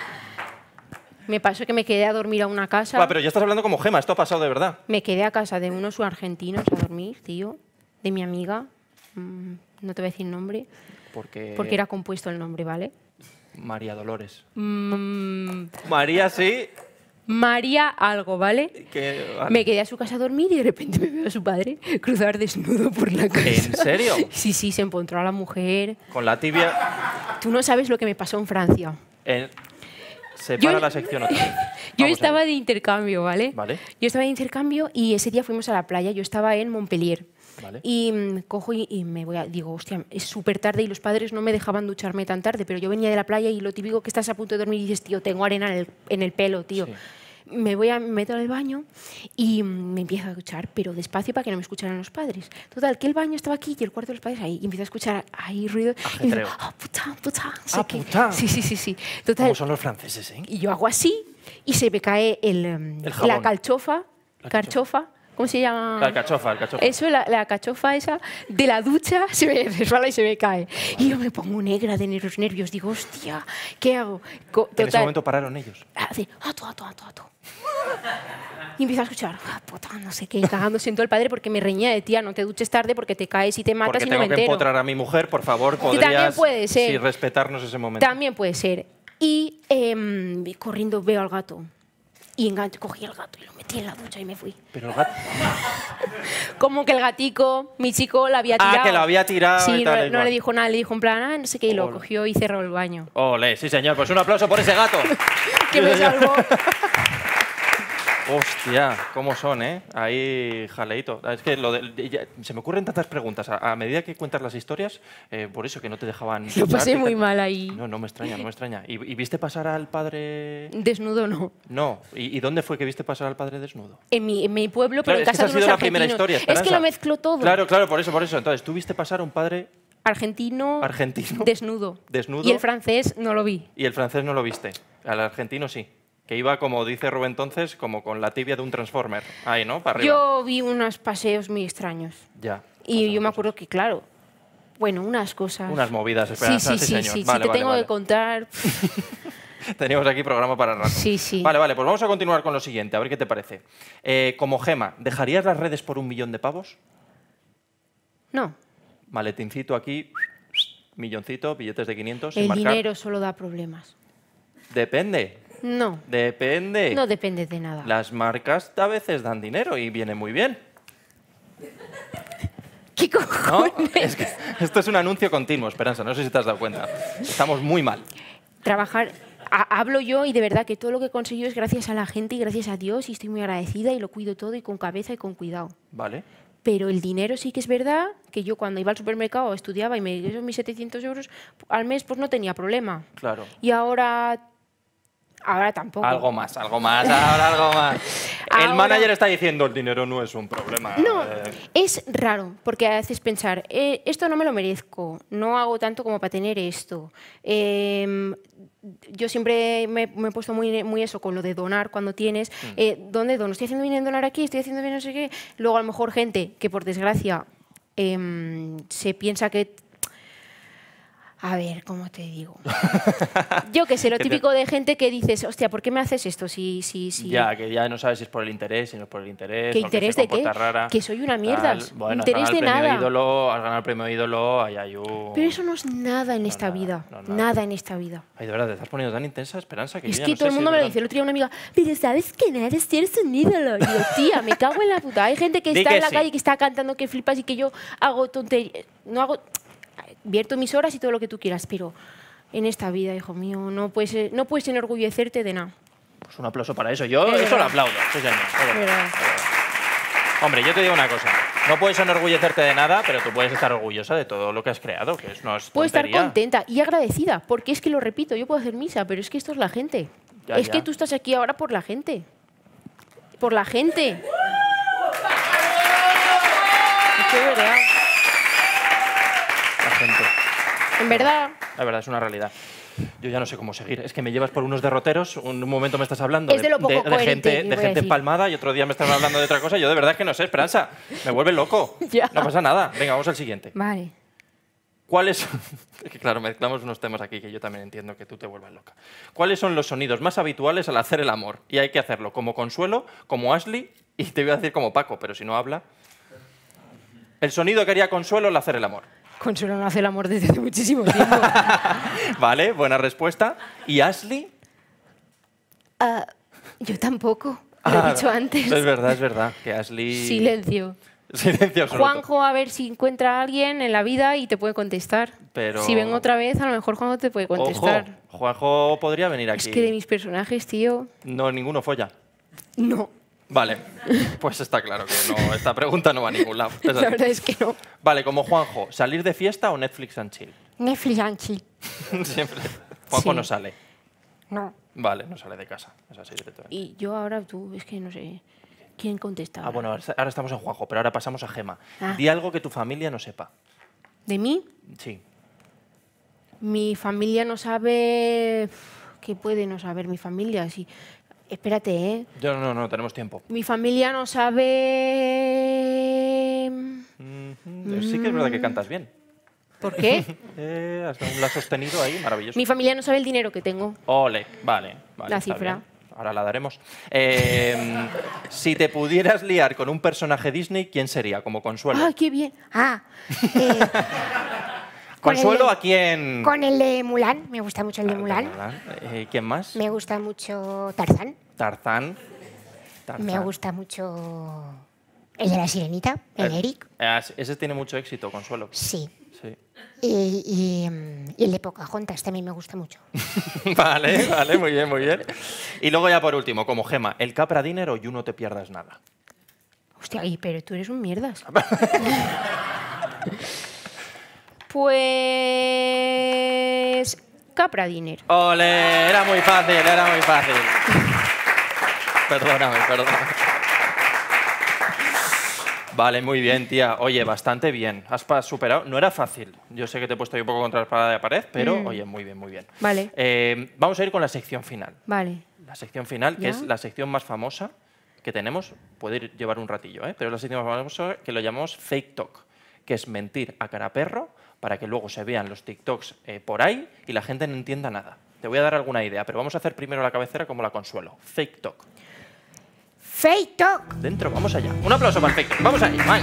Speaker 1: Me pasó que me quedé a dormir a una casa.
Speaker 2: Va, pero ya estás hablando como Gema, esto ha pasado de verdad.
Speaker 1: Me quedé a casa de unos argentinos a dormir, tío, de mi amiga. Mm, no te voy a decir nombre,
Speaker 2: Porque,
Speaker 1: porque era compuesto el nombre, ¿vale?
Speaker 2: María Dolores.
Speaker 1: Mm,
Speaker 2: María sí.
Speaker 1: María algo, ¿vale?
Speaker 2: Que... vale.
Speaker 1: Me quedé a su casa a dormir y de repente me veo a su padre cruzar desnudo por la casa.
Speaker 2: ¿En serio?
Speaker 1: Sí, sí, se encontró a la mujer.
Speaker 2: Con la tibia.
Speaker 1: Tú no sabes lo que me pasó en Francia.
Speaker 2: en- Se para
Speaker 1: Yo-
Speaker 2: la sección otra vez.
Speaker 1: Yo
Speaker 2: Vamos
Speaker 1: estaba
Speaker 2: allá.
Speaker 1: de intercambio, ¿vale?
Speaker 2: Vale.
Speaker 1: Yo estaba de intercambio y ese día fuimos a la playa. Yo estaba en Montpellier.
Speaker 2: Vale.
Speaker 1: Y mm, cojo y, y me voy a... Digo, hostia, es súper tarde y los padres no me dejaban ducharme tan tarde, pero yo venía de la playa y lo típico que estás a punto de dormir y dices, tío, tengo arena en el, en el pelo, tío.
Speaker 2: Sí.
Speaker 1: Me voy a me meto al baño y mm, me empiezo a duchar, pero despacio para que no me escucharan los padres. Total, que el baño estaba aquí y el cuarto de los padres ahí. Y empiezo a escuchar ahí ruido. Y digo,
Speaker 2: Ajetreo.
Speaker 1: ah, puta, puta, no sé
Speaker 2: Ah,
Speaker 1: qué.
Speaker 2: puta.
Speaker 1: Sí, sí, sí, sí. Total,
Speaker 2: ¿Cómo son los franceses, eh?
Speaker 1: y yo hago así y se me cae el, em,
Speaker 2: El jabón.
Speaker 1: la calchofa,
Speaker 2: La
Speaker 1: carchofa, ¿cómo se llama?
Speaker 2: La cachofa, el cachofa.
Speaker 1: Eso, la, la cachofa esa de la ducha se me resbala y se me cae. Y yo me pongo negra de los nervios. Digo, hostia, ¿qué hago? Co-
Speaker 2: En ese momento pararon ellos.
Speaker 1: hace, ato, ato, ato, ato. Y empiezo a escuchar, ah, puta, no sé qué, cagándose en todo el padre porque me reñía de tía, no te duches tarde porque te caes y te matas
Speaker 2: Porque
Speaker 1: y no
Speaker 2: tengo
Speaker 1: me
Speaker 2: que
Speaker 1: entero.
Speaker 2: empotrar a mi mujer, por favor,
Speaker 1: también
Speaker 2: podrías
Speaker 1: puede ser.
Speaker 2: sí, respetarnos ese momento.
Speaker 1: También puede ser. Y em, corriendo veo al gato. Y engancho, cogí al gato y lo metí en la ducha y me fui.
Speaker 2: Pero el gato...
Speaker 1: Como que el gatico, mi chico, la había tirado.
Speaker 2: Ah, que lo había tirado
Speaker 1: Sí,
Speaker 2: y tal
Speaker 1: no,
Speaker 2: y
Speaker 1: no
Speaker 2: cual.
Speaker 1: le dijo nada, le dijo en plan, ah, no sé qué, y lo
Speaker 2: Ole.
Speaker 1: cogió y cerró el baño.
Speaker 2: Ole, sí señor, pues un aplauso por ese gato.
Speaker 1: Que me salvó.
Speaker 2: Hostia, cómo son, ¿eh? Ahí jaleito. Es que lo de- ya- se me ocurren tantas preguntas. A, a medida que cuentas las historias, eh, por eso que no te dejaban...
Speaker 1: Lo
Speaker 2: ducharte
Speaker 1: pasé
Speaker 2: y
Speaker 1: muy
Speaker 2: tal.
Speaker 1: mal ahí.
Speaker 2: No, no me extraña, no me extraña. ¿Y, y viste pasar al padre...?
Speaker 1: Desnudo no.
Speaker 2: No. ¿Y, y dónde fue que viste pasar al padre desnudo?
Speaker 1: En mi, en mi pueblo,
Speaker 2: Claro,
Speaker 1: pero en
Speaker 2: es que
Speaker 1: casa
Speaker 2: esa
Speaker 1: de
Speaker 2: ha sido
Speaker 1: unos
Speaker 2: la primera
Speaker 1: argentinos.
Speaker 2: historia,
Speaker 1: Es que
Speaker 2: Esperanza.
Speaker 1: lo mezcló todo.
Speaker 2: Claro, claro, por eso, por eso. Entonces, tú viste pasar a un padre
Speaker 1: Argentino,
Speaker 2: argentino
Speaker 1: desnudo.
Speaker 2: desnudo
Speaker 1: Y el francés no lo vi.
Speaker 2: y el francés no lo viste. al argentino sí. Que iba, como dice Rubén entonces, como con la tibia de un Transformer. Ahí, ¿no? Para arriba.
Speaker 1: Yo vi unos paseos muy extraños.
Speaker 2: Ya.
Speaker 1: Y yo me acuerdo que, claro, bueno, unas cosas...
Speaker 2: Unas movidas, Esperanza,
Speaker 1: sí, sí,
Speaker 2: sí,
Speaker 1: sí,
Speaker 2: señor.
Speaker 1: sí.
Speaker 2: Vale,
Speaker 1: Si te
Speaker 2: vale,
Speaker 1: tengo
Speaker 2: vale.
Speaker 1: que contar...
Speaker 2: Teníamos aquí programa para rato.
Speaker 1: Sí, sí.
Speaker 2: Vale, vale, pues vamos a continuar con lo siguiente, a ver qué te parece. Eh, como Gema, ¿dejarías las redes por un millón de pavos?
Speaker 1: No,
Speaker 2: Maletincito aquí, milloncito, billetes de quinientos, sin
Speaker 1: el
Speaker 2: marcar.
Speaker 1: dinero solo da problemas.
Speaker 2: Depende,
Speaker 1: No,
Speaker 2: depende.
Speaker 1: no depende de nada.
Speaker 2: Las marcas a veces dan dinero y viene muy bien.
Speaker 1: ¿Qué
Speaker 2: ¿No?
Speaker 1: cojones?
Speaker 2: Es que esto es un anuncio continuo, Esperanza, no sé si te has dado cuenta. Estamos muy mal.
Speaker 1: Trabajar... ha- Hablo yo y de verdad que todo lo que he conseguido es gracias a la gente y gracias a Dios y estoy muy agradecida y lo cuido todo y con cabeza y con cuidado.
Speaker 2: Vale.
Speaker 1: Pero el dinero sí que es verdad que yo cuando iba al supermercado estudiaba y me dieron mis setecientos euros al mes, pues no tenía problema.
Speaker 2: Claro.
Speaker 1: Y ahora, ahora tampoco.
Speaker 2: Algo más, algo más, ahora algo más. El
Speaker 1: Ahora-
Speaker 2: manager está diciendo el dinero no es un problema.
Speaker 1: No,
Speaker 2: Eh,
Speaker 1: es raro, porque haces pensar, eh, esto no me lo merezco, no hago tanto como para tener esto. Eh, yo siempre me, me he puesto muy, muy eso con lo de donar cuando tienes. Eh, ¿Dónde dono? Estoy haciendo bien en donar aquí, estoy haciendo bien no sé qué. Luego a lo mejor gente que por desgracia em, se piensa que... A ver, ¿cómo te digo? Yo que sé, lo
Speaker 2: Que te-
Speaker 1: típico de gente que dices, hostia, ¿por qué me haces esto? Si, si, si...
Speaker 2: Ya, que ya no sabes si es por el interés, si no es por el interés.
Speaker 1: ¿Qué
Speaker 2: o que
Speaker 1: interés
Speaker 2: se
Speaker 1: de qué?
Speaker 2: comporta rara,
Speaker 1: Que soy una mierda.
Speaker 2: tal. Bueno,
Speaker 1: Interés
Speaker 2: has
Speaker 1: de
Speaker 2: ganado el premio
Speaker 1: nada.
Speaker 2: ídolo, has ganado el premio ídolo, ahí hay un...
Speaker 1: Pero eso no es nada en esta
Speaker 2: nada,
Speaker 1: vida.
Speaker 2: no, nada.
Speaker 1: Nada en esta vida.
Speaker 2: Ay, de verdad, te estás poniendo tan intensa, Esperanza, que
Speaker 1: Es
Speaker 2: yo ya
Speaker 1: que
Speaker 2: no
Speaker 1: todo
Speaker 2: sé
Speaker 1: el
Speaker 2: si
Speaker 1: mundo
Speaker 2: es
Speaker 1: me lo
Speaker 2: verdad.
Speaker 1: dice. El otro día una amiga, pero ¿sabes quién eres? Eres un ídolo. Y digo, tía, me cago en la puta. Hay gente que
Speaker 2: Di
Speaker 1: está
Speaker 2: que
Speaker 1: en la
Speaker 2: sí.
Speaker 1: calle, que está cantando, que flipas y que yo hago tonterías. No hago... Vierto mis horas y todo lo que tú quieras, pero en esta vida, hijo mío, no puedes, eh, no puedes enorgullecerte de nada.
Speaker 2: Pues un aplauso para eso. Yo
Speaker 1: Es
Speaker 2: eso
Speaker 1: verdad.
Speaker 2: lo aplaudo. Sí, señor. Es verdad.
Speaker 1: Pero-
Speaker 2: Hombre, yo te digo una cosa. No puedes enorgullecerte de nada, pero tú puedes estar orgullosa de todo lo que has creado, que es, no es
Speaker 1: Puedo estar
Speaker 2: tontería.
Speaker 1: contenta y agradecida, porque es que lo repito, yo puedo hacer misa, pero es que esto es la gente.
Speaker 2: Ya,
Speaker 1: es
Speaker 2: ya.
Speaker 1: que tú estás aquí ahora por la gente. Por la gente. Es que es verdad.
Speaker 2: La gente.
Speaker 1: En verdad.
Speaker 2: La verdad, es una realidad. Yo ya no sé cómo seguir. Es que me llevas por unos derroteros. Un momento me estás hablando
Speaker 1: Es de lo poco
Speaker 2: de
Speaker 1: coherente
Speaker 2: gente,
Speaker 1: que
Speaker 2: de
Speaker 1: voy a
Speaker 2: gente
Speaker 1: decir.
Speaker 2: empalmada y otro día me están hablando de otra cosa. Yo de verdad es que no sé, Esperanza. Me vuelve loco.
Speaker 1: Ya.
Speaker 2: No pasa nada. Venga, vamos al siguiente.
Speaker 1: Vale.
Speaker 2: ¿Cuáles son? Es que claro, mezclamos unos temas aquí que yo también entiendo que tú te vuelvas loca. ¿Cuáles son los sonidos más habituales al hacer el amor? Y hay que hacerlo como Consuelo, como Ashley y te voy a decir como Paco, pero si no habla. El sonido que haría Consuelo al hacer el amor.
Speaker 1: Consuelo no hace el amor desde hace muchísimo tiempo.
Speaker 2: Vale, buena respuesta. ¿Y Ashley?
Speaker 1: Ah, yo tampoco. Lo
Speaker 2: Ah,
Speaker 1: he dicho antes.
Speaker 2: Es verdad, es verdad. Que Ashley...
Speaker 1: Silencio.
Speaker 2: Silencio absoluto.
Speaker 1: Juanjo, a ver si encuentra a alguien en la vida y te puede contestar.
Speaker 2: Pero-
Speaker 1: Si vengo otra vez, a lo mejor Juanjo te puede contestar.
Speaker 2: Ojo, Juanjo podría venir aquí.
Speaker 1: Es que de mis personajes, tío,
Speaker 2: No, ninguno folla.
Speaker 1: no.
Speaker 2: Vale, pues está claro que no, esta pregunta no va a ningún lado. Es así.
Speaker 1: La verdad es que no.
Speaker 2: Vale, como Juanjo, ¿salir de fiesta o Netflix and chill?
Speaker 1: Netflix and chill.
Speaker 2: Siempre. Juanjo
Speaker 1: Sí.
Speaker 2: no sale.
Speaker 1: No.
Speaker 2: Vale, no sale de casa. Es así directamente.
Speaker 1: Y yo ahora, tú, es que no sé. ¿Quién contesta?
Speaker 2: Ah, bueno, ahora ahora estamos en Juanjo, pero ahora pasamos a Gema.
Speaker 1: Ah.
Speaker 2: Di algo que tu familia no sepa.
Speaker 1: ¿De mí?
Speaker 2: Sí.
Speaker 1: Mi familia no sabe... ¿Qué puede no saber mi familia? Sí. Espérate, ¿eh?
Speaker 2: Yo no, no, tenemos tiempo.
Speaker 1: Mi familia no sabe...
Speaker 2: Ujú, Sí que es verdad que cantas bien.
Speaker 1: ¿Por qué?
Speaker 2: Eh, has dado un la sostenido ahí, maravilloso.
Speaker 1: Mi familia no sabe el dinero que tengo.
Speaker 2: Ole, vale. vale
Speaker 1: La
Speaker 2: está
Speaker 1: cifra.
Speaker 2: bien. Ahora la daremos. Eh, si te pudieras liar con un personaje Disney, ¿quién sería? Como Consuelo.
Speaker 6: ¡Ay, qué bien! Ah, eh, con el
Speaker 2: Consuelo,
Speaker 6: de-
Speaker 2: ¿a quién?
Speaker 6: con el de Mulan, me gusta mucho el de
Speaker 2: Ah,
Speaker 6: Mulan.
Speaker 2: Eh, ¿Quién más?
Speaker 6: Me gusta mucho Tarzán.
Speaker 2: Tarzán. Tarzán.
Speaker 6: Me gusta mucho el de la Sirenita, el
Speaker 2: Eh,
Speaker 6: Eric.
Speaker 2: eh, Ese tiene mucho éxito, Consuelo.
Speaker 6: Sí.
Speaker 2: Sí.
Speaker 6: Y, y, mm, y el de Pocahontas también me gusta mucho.
Speaker 2: Vale, vale, muy bien, muy bien. Y luego ya por último, como Gema, el Capra Dinner o You No Te Pierdas Nada.
Speaker 1: Hostia, y- pero tú eres un mierdas. Pues... Capra Dinner.
Speaker 2: Ole, era muy fácil, era muy fácil. Perdóname, perdóname. Vale, muy bien, tía. Oye, bastante bien. Has pa- superado. No era fácil. Yo sé que te he puesto ahí un poco contra la espada de la pared, pero
Speaker 1: Mm.
Speaker 2: oye, muy bien, muy bien.
Speaker 1: Vale.
Speaker 2: Eh, vamos a ir con la sección final.
Speaker 1: Vale.
Speaker 2: La sección final, que
Speaker 1: ¿Ya?
Speaker 2: es la sección más famosa que tenemos, puede ir- llevar un ratillo, ¿eh? Pero es la sección más famosa que lo llamamos fake talk, que es mentir a cara perro para que luego se vean los TikToks eh, por ahí y la gente no entienda nada. Te voy a dar alguna idea, pero vamos a hacer primero la cabecera como la Consuelo. Fake talk.
Speaker 6: Fake talk.
Speaker 2: Dentro, vamos allá. Un aplauso para el fake talk. Vamos ahí, Mike.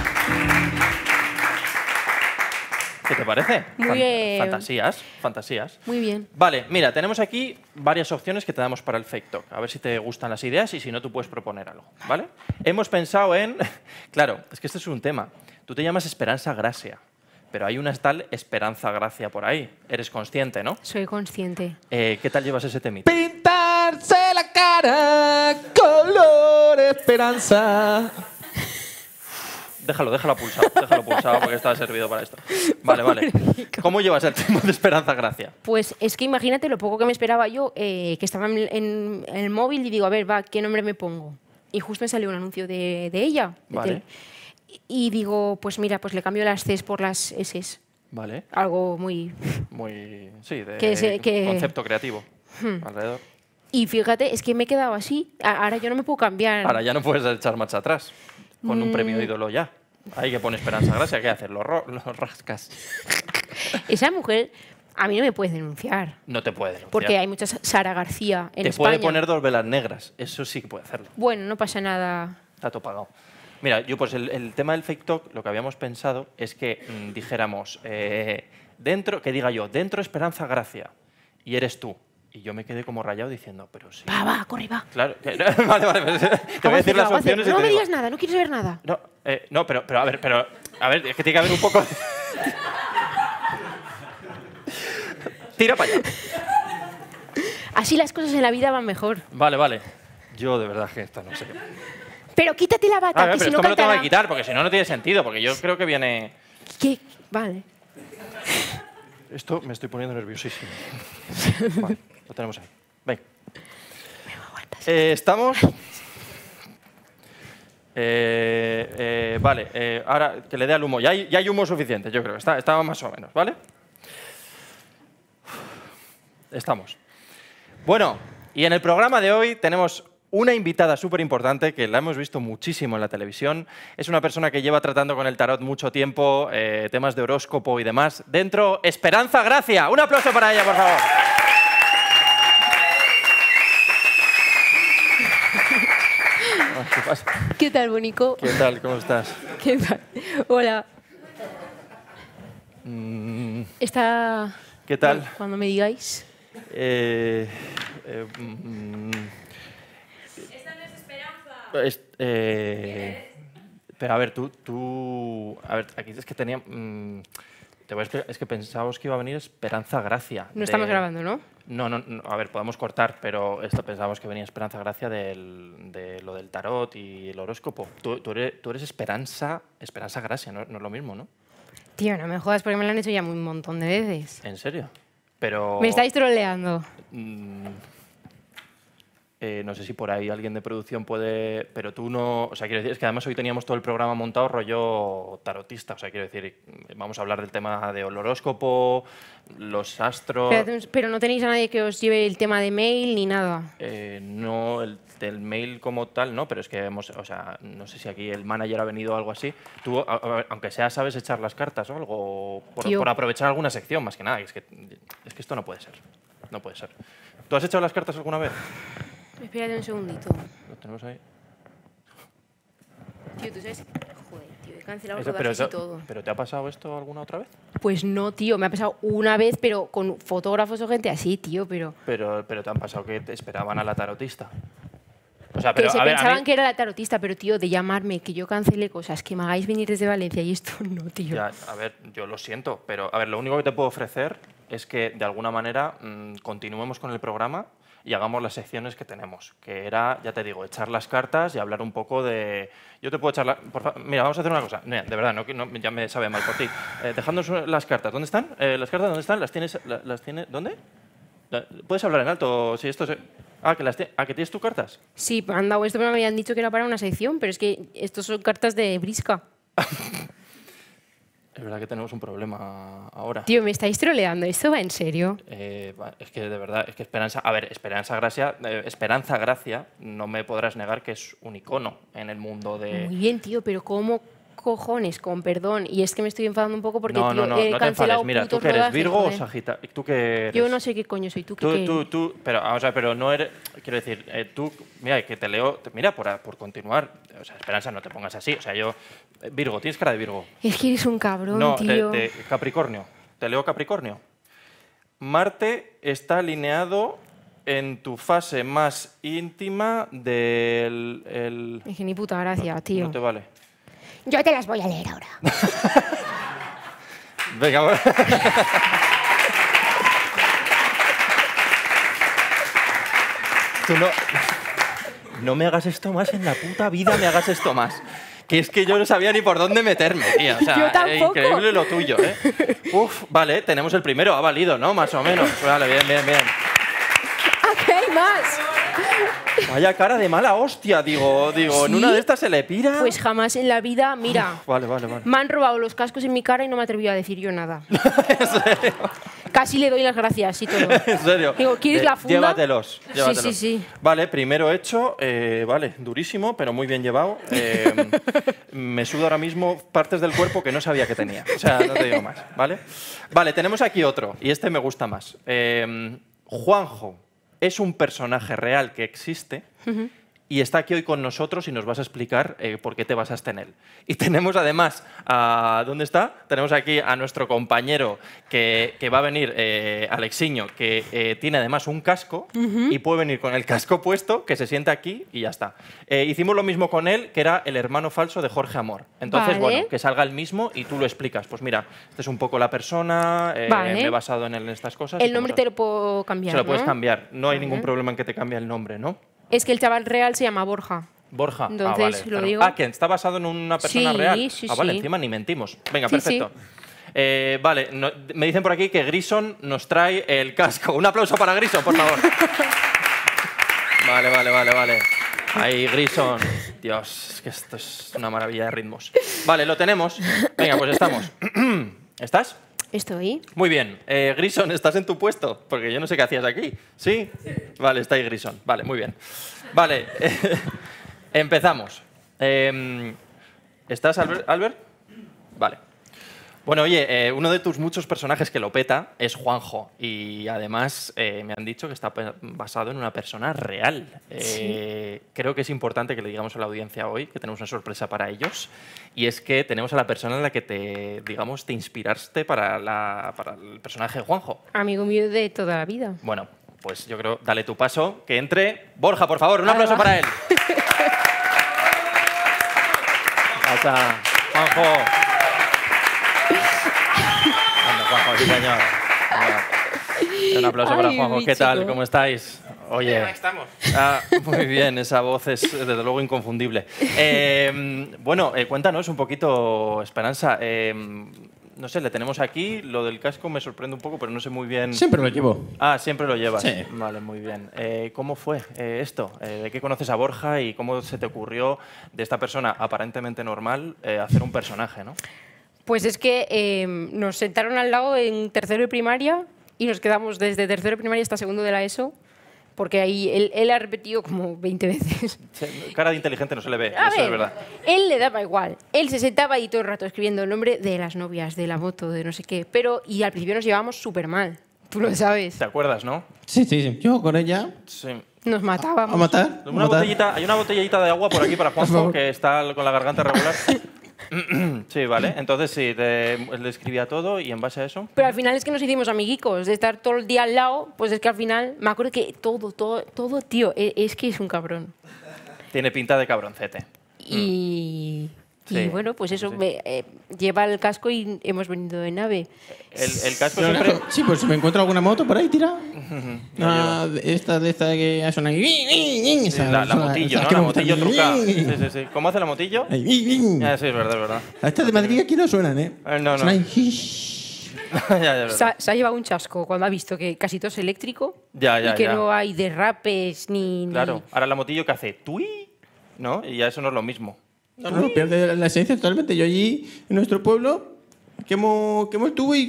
Speaker 2: ¿Qué te parece?
Speaker 1: Muy
Speaker 2: Fan-
Speaker 1: bien.
Speaker 2: Fantasías, fantasías.
Speaker 1: Muy bien.
Speaker 2: Vale, mira, tenemos aquí varias opciones que te damos para el fake talk. A ver si te gustan las ideas y si no, tú puedes proponer algo, ¿vale? Hemos pensado en... Claro, es que este es un tema. Tú te llamas Esperanza Gracia, pero hay una tal Esperanza Gracia por ahí. Eres consciente, ¿no?
Speaker 1: Soy consciente.
Speaker 2: Eh, ¿Qué tal llevas ese temita?
Speaker 4: Pintarse la cara color esperanza.
Speaker 2: Déjalo, déjalo pulsado, déjalo pulsado porque está servido para esto. Vale, vale. ¿Cómo llevas el tema de Esperanza Gracia?
Speaker 1: Pues es que imagínate lo poco que me esperaba yo, eh, que estaba en, en- en el móvil y digo, a ver, va, ¿qué nombre me pongo? Y justo me salió un anuncio de, de ella. de
Speaker 2: Vale.
Speaker 1: tele. Y, y digo, pues mira, pues le cambio las Cs por las S.
Speaker 2: Vale.
Speaker 1: Algo muy...
Speaker 2: Muy... Sí, de
Speaker 1: Que se- que-
Speaker 2: concepto creativo
Speaker 1: Hmm.
Speaker 2: alrededor.
Speaker 1: Y fíjate, es que me he quedado así. A- Ahora yo no me puedo cambiar.
Speaker 2: Ahora ya no puedes echar marcha atrás. Con un
Speaker 1: Mm.
Speaker 2: premio ídolo ya. Ahí que pone Esperanza Gracia, ¿qué haces? Los, ro- los rascas.
Speaker 1: Esa mujer a mí no me puede denunciar.
Speaker 2: No te puede denunciar.
Speaker 1: Porque hay muchas Sara García en
Speaker 2: Te
Speaker 1: España.
Speaker 2: puede poner dos velas negras. Eso sí que puede hacerlo.
Speaker 1: Bueno, no pasa nada.
Speaker 2: Está todo pagado. Mira, yo pues el, el tema del fake talk, lo que habíamos pensado es que mm, dijéramos, eh, dentro, que diga yo, dentro Esperanza Gracia, y eres tú. Y yo me quedé como rayado diciendo, pero sí.
Speaker 1: Va, va, corre, va.
Speaker 2: Claro, que- vale, vale. Pues, te voy a
Speaker 1: Vamos
Speaker 2: decir
Speaker 1: hacerlo,
Speaker 2: las
Speaker 1: vamos a
Speaker 2: opciones y
Speaker 1: hacerlo. No
Speaker 2: te
Speaker 1: me
Speaker 2: digo.
Speaker 1: digas nada, no quiero saber nada.
Speaker 2: No, eh, no, pero, pero a ver, pero a ver, es que tiene que haber un poco. Tira para allá.
Speaker 1: Así las cosas en la vida van mejor.
Speaker 2: Vale, vale. Yo de verdad que esto no sé.
Speaker 1: Pero quítate la bata,
Speaker 2: A ver,
Speaker 1: que
Speaker 2: pero
Speaker 1: si no
Speaker 2: esto me lo tengo que
Speaker 1: cantará.
Speaker 2: quitar porque si no no tiene sentido, porque yo creo que viene.
Speaker 1: ¿Qué? Vale.
Speaker 2: Esto me estoy poniendo nerviosísimo. Vale, lo tenemos ahí. Ven. Eh, estamos. Eh, eh, vale, eh, ahora que le dé al humo. Ya hay, ya hay humo suficiente, yo creo. Está, está más o menos, ¿vale? Estamos. Bueno, y en el programa de hoy tenemos una invitada súper importante que la hemos visto muchísimo en la televisión. Es una persona que lleva tratando con el tarot mucho tiempo, eh, temas de horóscopo y demás. Dentro, Esperanza Gracia. Un aplauso para ella, por favor. Ah, ¿qué pasa?
Speaker 1: ¿Qué tal, Bonico?
Speaker 2: ¿Qué tal? ¿Cómo estás?
Speaker 1: ¿Qué tal? Hola.
Speaker 2: Mm,
Speaker 1: Está...
Speaker 2: ¿Qué tal?
Speaker 1: Cuando me digáis.
Speaker 2: Eh, eh, mm,
Speaker 7: Esta no es esperanza.
Speaker 2: es- eh, pero a ver, tú, tú... A ver, aquí es que tenía... mm, te voy a explicar, es que pensábamos que iba a venir Esperanza Gracia.
Speaker 1: No
Speaker 2: de-
Speaker 1: estamos grabando, ¿no?
Speaker 2: No, no, no, a ver, podemos cortar, pero esto pensábamos que venía Esperanza Gracia del, de lo del tarot y el horóscopo. Tú, tú eres, tú eres Esperanza, Esperanza Gracia, no, no es lo mismo, ¿no?
Speaker 1: Tío, no me jodas porque me lo han hecho ya un montón de veces.
Speaker 2: ¿En serio? Pero...
Speaker 1: Me estáis troleando.
Speaker 2: Mm, eh, no sé si por ahí alguien de producción puede... Pero tú no... O sea, quiero decir, es que además hoy teníamos todo el programa montado rollo tarotista. O sea, quiero decir, vamos a hablar del tema de horóscopo, los astros...
Speaker 1: Pero, pero no tenéis a nadie que os lleve el tema de mail ni nada.
Speaker 2: Eh, no, el del mail como tal, no, pero es que hemos... O sea, no sé si aquí el manager ha venido o algo así. Tú, a- a- aunque sea, sabes echar las cartas o algo, por,
Speaker 1: Tío.
Speaker 2: por aprovechar alguna sección, más que nada. Es que, es que esto no puede ser. No puede ser. ¿Tú has echado las cartas alguna vez?
Speaker 1: Espérate un segundito.
Speaker 2: Lo tenemos ahí.
Speaker 1: Tío, ¿tú sabes? Joder, tío, he cancelado
Speaker 2: Eso, pero,
Speaker 1: rodajes y
Speaker 2: eso-
Speaker 1: todo.
Speaker 2: ¿Pero te ha pasado esto alguna otra vez?
Speaker 1: Pues no, tío, me ha pasado una vez, pero con fotógrafos o gente así, tío, pero...
Speaker 2: Pero, pero te han pasado que te esperaban a la tarotista. O sea,
Speaker 1: Que
Speaker 2: pero
Speaker 1: se
Speaker 2: a ver, a
Speaker 1: pensaban
Speaker 2: mí-
Speaker 1: que era la tarotista, pero tío, de llamarme, que yo cancele cosas, que me hagáis venir desde Valencia y esto no, tío.
Speaker 2: Ya, a ver, yo lo siento, pero a ver, lo único que te puedo ofrecer es que de alguna manera mm, continuemos con el programa y hagamos las secciones que tenemos, que era, ya te digo, echar las cartas y hablar un poco de... Yo te puedo echar la... por fa- Mira, vamos a hacer una cosa. Mira, de verdad, no, no- ya me sabe mal por ti. Eh, dejadnos las cartas. ¿Dónde están? Eh, ¿Las cartas dónde están? ¿Las tienes? la- las tienes ¿Dónde? La- ¿Puedes hablar en alto? Si esto se... Ah, que las ti- ah, ¿que tienes tus cartas?
Speaker 1: Sí, me han dado esto, pero me habían dicho que era para una sección, pero es que estos son cartas de brisca.
Speaker 2: Es verdad que tenemos un problema ahora.
Speaker 1: Tío, me estáis troleando. ¿Esto va en serio?
Speaker 2: Eh, va, es que de verdad, es que Esperanza... A ver, Esperanza Gracia, eh, Esperanza Gracia, no me podrás negar que es un icono en el mundo de...
Speaker 1: Muy bien, tío, pero ¿cómo cojones? Con perdón. Y es que me estoy enfadando un poco porque,
Speaker 2: no,
Speaker 1: tío,
Speaker 2: no, no,
Speaker 1: he
Speaker 2: no te
Speaker 1: cancelado
Speaker 2: enfades. Mira, tú
Speaker 1: putos
Speaker 2: que eres
Speaker 1: rodajes,
Speaker 2: Virgo o
Speaker 1: joder.
Speaker 2: Sagitario. ¿Tú que eres?
Speaker 1: Yo no sé qué coño soy. ¿Tú qué?
Speaker 2: Tú,
Speaker 1: qué?
Speaker 2: tú, tú, pero, vamos a ver, pero no eres... Quiero decir, eh, tú... Mira, que te leo... te- Mira, por, por continuar. O sea, Esperanza, no te pongas así. O sea, yo... eh, Virgo, tienes cara de Virgo.
Speaker 1: Es que eres un cabrón,
Speaker 2: No, de-
Speaker 1: tío.
Speaker 2: de Capricornio. Te leo Capricornio. Marte está alineado en tu fase más íntima del... el-
Speaker 1: Es que ni puta gracia, tío.
Speaker 2: No te vale.
Speaker 6: Yo te las voy a leer ahora.
Speaker 2: Venga, bueno. Tú no... No me hagas esto más en la puta vida, me hagas esto más. Que es que yo no sabía ni por dónde meterme, tío. O sea,
Speaker 1: Yo tampoco.
Speaker 2: increíble lo tuyo, ¿eh? Uf, vale, tenemos el primero, ha valido, ¿no? Más o menos. Vale, bien, bien, bien.
Speaker 1: ¿A qué hay más?
Speaker 2: Vaya cara de mala hostia, digo, digo, en una
Speaker 1: ¿Sí?
Speaker 2: de estas se le pira.
Speaker 1: Pues jamás en la vida, mira,
Speaker 2: Vale, vale, vale.
Speaker 1: me han robado los cascos en mi cara y no me atreví a decir yo nada. Casi le doy las gracias y todo.
Speaker 2: En serio.
Speaker 1: Digo, ¿quieres
Speaker 2: Eh,
Speaker 1: la funda?
Speaker 2: Llévatelos,
Speaker 1: Sí,
Speaker 2: llévatelos.
Speaker 1: sí, sí.
Speaker 2: Vale, primero hecho, eh, vale, durísimo, pero muy bien llevado. Eh, me sudo ahora mismo partes del cuerpo que no sabía que tenía. O sea, no te digo más, ¿vale? Vale, tenemos aquí otro, y este me gusta más. Eh, Juanjo es un personaje real que existe y está aquí hoy con nosotros y nos vas a explicar eh, por qué te basaste en él. Y tenemos además, a, ¿dónde está? Tenemos aquí a nuestro compañero que, que va a venir, eh, Alexiño, que eh, tiene además un casco y puede venir con el casco puesto, que se siente aquí y ya está. Eh, hicimos lo mismo con él, que era el hermano falso de Jorge Amor. Entonces,
Speaker 1: Vale.
Speaker 2: bueno, que salga el mismo y tú lo explicas. Pues mira, este es un poco la persona, eh,
Speaker 1: Vale.
Speaker 2: me he basado en él en estas cosas.
Speaker 1: El
Speaker 2: y
Speaker 1: nombre
Speaker 2: cómo
Speaker 1: te
Speaker 2: se-
Speaker 1: lo puedo cambiar,
Speaker 2: Se lo puedes
Speaker 1: ¿no?
Speaker 2: cambiar. No hay
Speaker 1: Vale.
Speaker 2: ningún problema en que te cambie el nombre, ¿no?
Speaker 1: Es que el chaval real se llama Borja.
Speaker 2: Borja.
Speaker 1: Entonces,
Speaker 2: ah, vale.
Speaker 1: lo
Speaker 2: Claro.
Speaker 1: digo.
Speaker 2: Ah, que está basado en una persona
Speaker 1: Sí,
Speaker 2: real.
Speaker 1: sí,
Speaker 2: ah, vale,
Speaker 1: sí.
Speaker 2: encima ni mentimos. Venga,
Speaker 1: Sí,
Speaker 2: perfecto. Eh, vale, no- me dicen por aquí que Grison nos trae el casco. Un aplauso para Grison, por favor. Vale, vale, vale, vale. Ahí, Grison. Dios, es que esto es una maravilla de ritmos. Vale, lo tenemos. Venga, pues estamos. ¿Estás?
Speaker 1: Estoy.
Speaker 2: Muy bien. Eh, Grison, ¿estás en tu puesto? Porque yo no sé qué hacías aquí. ¿Sí? Vale, está ahí Grison. Vale, muy bien. Vale, eh, empezamos. Eh, ¿Estás, Albert? Albert? Vale. Bueno, oye, eh, uno de tus muchos personajes que lo peta es Juanjo. Y además eh, me han dicho que está pe- basado en una persona real. Eh, Creo que es importante que le digamos a la audiencia hoy que tenemos una sorpresa para ellos. Y es que tenemos a la persona en la que te, digamos, te inspiraste para, la, para el personaje de Juanjo.
Speaker 1: Amigo mío de toda la vida.
Speaker 2: Bueno, pues yo creo, dale tu paso, que entre. Borja, por favor, un
Speaker 1: Ahí
Speaker 2: aplauso
Speaker 1: va.
Speaker 2: para él. Pasa, Juanjo. Anda, Juanjo, sí, señor. Venga. Un aplauso para
Speaker 1: Ay,
Speaker 2: Juanjo.
Speaker 1: mi
Speaker 2: ¿Qué tal?
Speaker 1: chico.
Speaker 2: ¿Cómo estáis? Oye.
Speaker 8: estamos.
Speaker 2: Ah, muy bien, esa voz es desde luego inconfundible. Eh, bueno, eh, cuéntanos un poquito, Esperanza. Eh, no sé, le tenemos aquí. Lo del casco me sorprende un poco, pero no sé muy bien.
Speaker 8: Siempre lo llevo.
Speaker 2: Ah, siempre lo llevas.
Speaker 8: Sí.
Speaker 2: Vale, muy bien. Eh, ¿Cómo fue eh, esto? Eh, ¿De qué conoces a Borja y cómo se te ocurrió de esta persona aparentemente normal eh, hacer un personaje, no?
Speaker 1: Pues es que eh, nos sentaron al lado en tercero de primaria y nos quedamos desde tercero de primaria hasta segundo de la ESO, porque ahí él, él ha repetido como veinte veces.
Speaker 2: Se- Cara de inteligente no se le ve,
Speaker 1: A
Speaker 2: eso
Speaker 1: ver,
Speaker 2: es verdad.
Speaker 1: él le daba igual. Él se sentaba ahí todo el rato escribiendo el nombre de las novias, de la moto, de no sé qué. Pero, y al principio nos llevábamos súper mal. Tú lo sabes.
Speaker 2: ¿Te acuerdas, no?
Speaker 8: Sí, sí, sí. Yo con ella.
Speaker 2: Sí.
Speaker 1: Nos matábamos.
Speaker 8: ¿A matar? ¿A
Speaker 2: Una
Speaker 8: matar?
Speaker 2: botellita, hay una botellita de agua por aquí para Juanjo,
Speaker 8: favor.
Speaker 2: que está con la garganta regular. Sí, vale. Entonces sí, te- él le escribía todo y en base a eso...
Speaker 1: Pero al final es que nos hicimos amiguicos, de estar todo el día al lado, pues es que al final, me acuerdo que todo, todo, todo, tío, e- es que es un cabrón.
Speaker 2: Tiene pinta de cabroncete.
Speaker 1: Y,
Speaker 2: Sí,
Speaker 1: y bueno, pues eso,
Speaker 2: sí.
Speaker 1: me, eh, lleva el casco y hemos venido de nave.
Speaker 2: El, el casco
Speaker 8: Pero,
Speaker 2: siempre...
Speaker 8: Sí, pues si me encuentro alguna moto por ahí, tira.
Speaker 2: Ya
Speaker 8: Una de esta, de esta que suena ahí.
Speaker 2: Sí, la, la motillo, ¿no? La motillo trucada. Sí, sí, sí. ¿Cómo hace la motillo? Ah, sí, es verdad, es verdad.
Speaker 8: A estas de Madrid aquí no suenan, ¿eh?
Speaker 2: Eh, no, no.
Speaker 8: Suenan ahí.
Speaker 2: ya, ya, es
Speaker 1: Se
Speaker 2: verdad.
Speaker 1: ha, se ha llevado un chasco cuando ha visto que casi todo es eléctrico
Speaker 2: Ya, ya,
Speaker 1: y que
Speaker 2: ya.
Speaker 1: no hay derrapes ni... ni-
Speaker 2: Claro. Ahora la motillo que hace tui, ¿no? Y ya eso no es lo mismo.
Speaker 8: No, no, pierde la esencia totalmente. Yo allí, en nuestro pueblo, quemo, quemo el tubo y...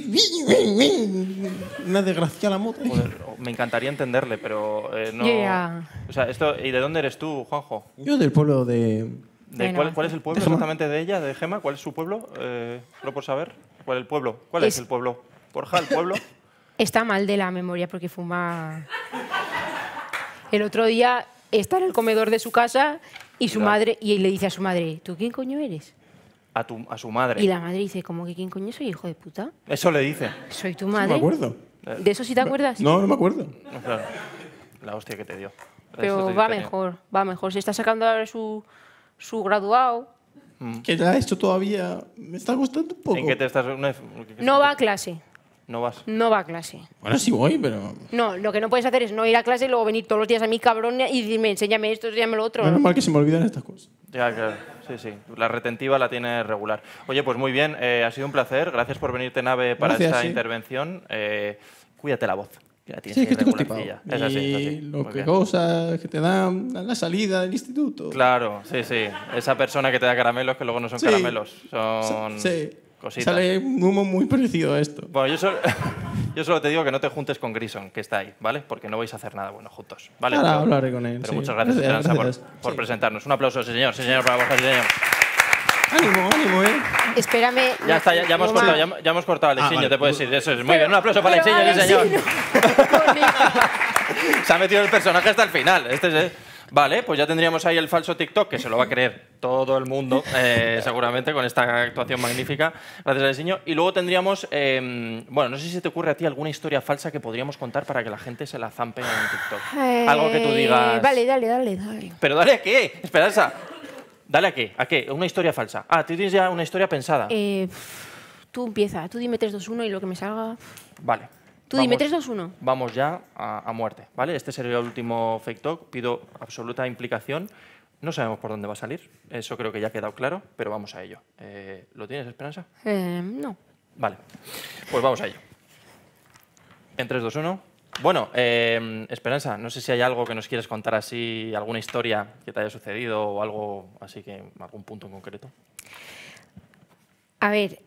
Speaker 8: Una desgracia la moto.
Speaker 2: Joder, me encantaría entenderle, pero eh, no...
Speaker 1: Yeah.
Speaker 2: O sea, esto, ¿y de dónde eres tú, Juanjo?
Speaker 8: Yo del pueblo de...
Speaker 2: ¿De
Speaker 1: Bueno,
Speaker 2: cuál, ¿Cuál es el pueblo
Speaker 8: de Gema.
Speaker 2: exactamente de ella, de Gema? ¿Cuál es su pueblo? Eh, solo por saber. ¿Cuál es el pueblo? ¿Cuál es,
Speaker 1: Es-
Speaker 2: el pueblo? ¿Borja, el pueblo?
Speaker 1: Está mal de la memoria porque fuma... El otro día está en el comedor de su casa y su
Speaker 2: Claro.
Speaker 1: madre y le dice a su madre, ¿tú quién coño eres?
Speaker 2: A, tu, a su madre.
Speaker 1: Y la madre dice, ¿cómo que quién coño soy, hijo de puta?
Speaker 2: Eso le dice.
Speaker 1: Soy tu
Speaker 8: No
Speaker 1: madre.
Speaker 8: me acuerdo.
Speaker 1: ¿De eso sí te acuerdas?
Speaker 8: No, no me acuerdo.
Speaker 2: No, claro. La hostia que te dio.
Speaker 1: Pero
Speaker 2: Eso te
Speaker 1: va
Speaker 2: tenía.
Speaker 1: mejor, va mejor. Se está sacando ahora su, su graduado.
Speaker 8: Que ya esto todavía me está costando un poco.
Speaker 2: ¿En qué te estás...? una-
Speaker 1: No va a clase.
Speaker 2: No vas.
Speaker 1: No va a clase.
Speaker 8: Bueno, sí voy, pero...
Speaker 1: No, lo que no puedes hacer es no ir a clase y luego venir todos los días a mi cabrón y decirme, enséñame esto, enséñame lo otro.
Speaker 8: Menos mal que se me olvidan estas cosas.
Speaker 2: Ya, claro. Sí, sí. La retentiva la tiene regular. Oye, pues muy bien. eh, ha sido un placer. Gracias por venirte, Nave, para
Speaker 8: Gracias,
Speaker 2: esta
Speaker 8: sí.
Speaker 2: intervención. Eh, cuídate la voz. Que la tienes
Speaker 8: Sí, es
Speaker 2: ahí
Speaker 8: que estoy constipado.
Speaker 2: regularcilla. Es así,
Speaker 8: Y
Speaker 2: es así.
Speaker 8: lo
Speaker 2: Muy
Speaker 8: que
Speaker 2: bien.
Speaker 8: cosas que te dan a la salida del instituto.
Speaker 2: Claro, sí, sí. Esa persona que te da caramelos que luego no son
Speaker 8: Sí.
Speaker 2: caramelos. Son
Speaker 8: Sí.
Speaker 2: cositas.
Speaker 8: Sale un humo muy parecido a esto.
Speaker 2: Bueno, yo solo, yo solo te digo que no te juntes con Grison, que está ahí, ¿vale? Porque no vais a hacer nada bueno juntos, ¿vale?
Speaker 8: Ahora
Speaker 2: Pero-
Speaker 8: hablaré con él,
Speaker 2: Pero
Speaker 8: sí.
Speaker 2: muchas gracias,
Speaker 8: Gracias,
Speaker 2: Esperanza, por,
Speaker 8: gracias.
Speaker 2: por
Speaker 8: Sí.
Speaker 2: presentarnos. Un aplauso, sí, señor. Sí, señor, para Borja, sí, señor.
Speaker 8: Ánimo, ánimo, ¿eh?
Speaker 1: Espérame.
Speaker 2: Ya está, ya, ya hemos
Speaker 1: Toma.
Speaker 2: cortado, ya, ya hemos cortado, Alexiño,
Speaker 8: Ah, vale.
Speaker 2: te puedes ir. Eso es. Muy bien, un aplauso para
Speaker 1: Pero
Speaker 2: Alexiño, sí, señor.
Speaker 1: Alexiño.
Speaker 2: Se ha metido el personaje hasta el final. Este es el- Vale, pues ya tendríamos ahí el falso TikTok, que se lo va a creer todo el mundo, eh, seguramente, con esta actuación magnífica. Gracias, Alexiño. Y luego tendríamos, eh, bueno, no sé si se te ocurre a ti alguna historia falsa que podríamos contar para que la gente se la zampe en TikTok. Algo que tú
Speaker 1: Eh,
Speaker 2: digas...
Speaker 1: Vale, dale, dale, dale.
Speaker 2: ¿Pero dale a qué? Esperanza. ¿Dale a qué? ¿A qué? Una historia falsa. Ah, tú tienes ya una historia pensada.
Speaker 1: Eh, tú empieza, tú dime tres, dos, uno y lo que me salga.
Speaker 2: Vale.
Speaker 1: Tú dime
Speaker 2: Vamos-
Speaker 1: tres, dos, uno.
Speaker 2: Vamos ya a, a muerte, ¿vale? Este sería el último fake talk. Pido absoluta implicación. No sabemos por dónde va a salir. Eso creo que ya ha quedado claro, pero vamos a ello. Eh, ¿Lo tienes, Esperanza?
Speaker 1: Eh, no.
Speaker 2: Vale. Pues vamos a ello. En tres, dos, uno. Bueno, eh, Esperanza, no sé si hay algo que nos quieres contar así, alguna historia que te haya sucedido o algo así que algún punto en concreto.
Speaker 1: A ver.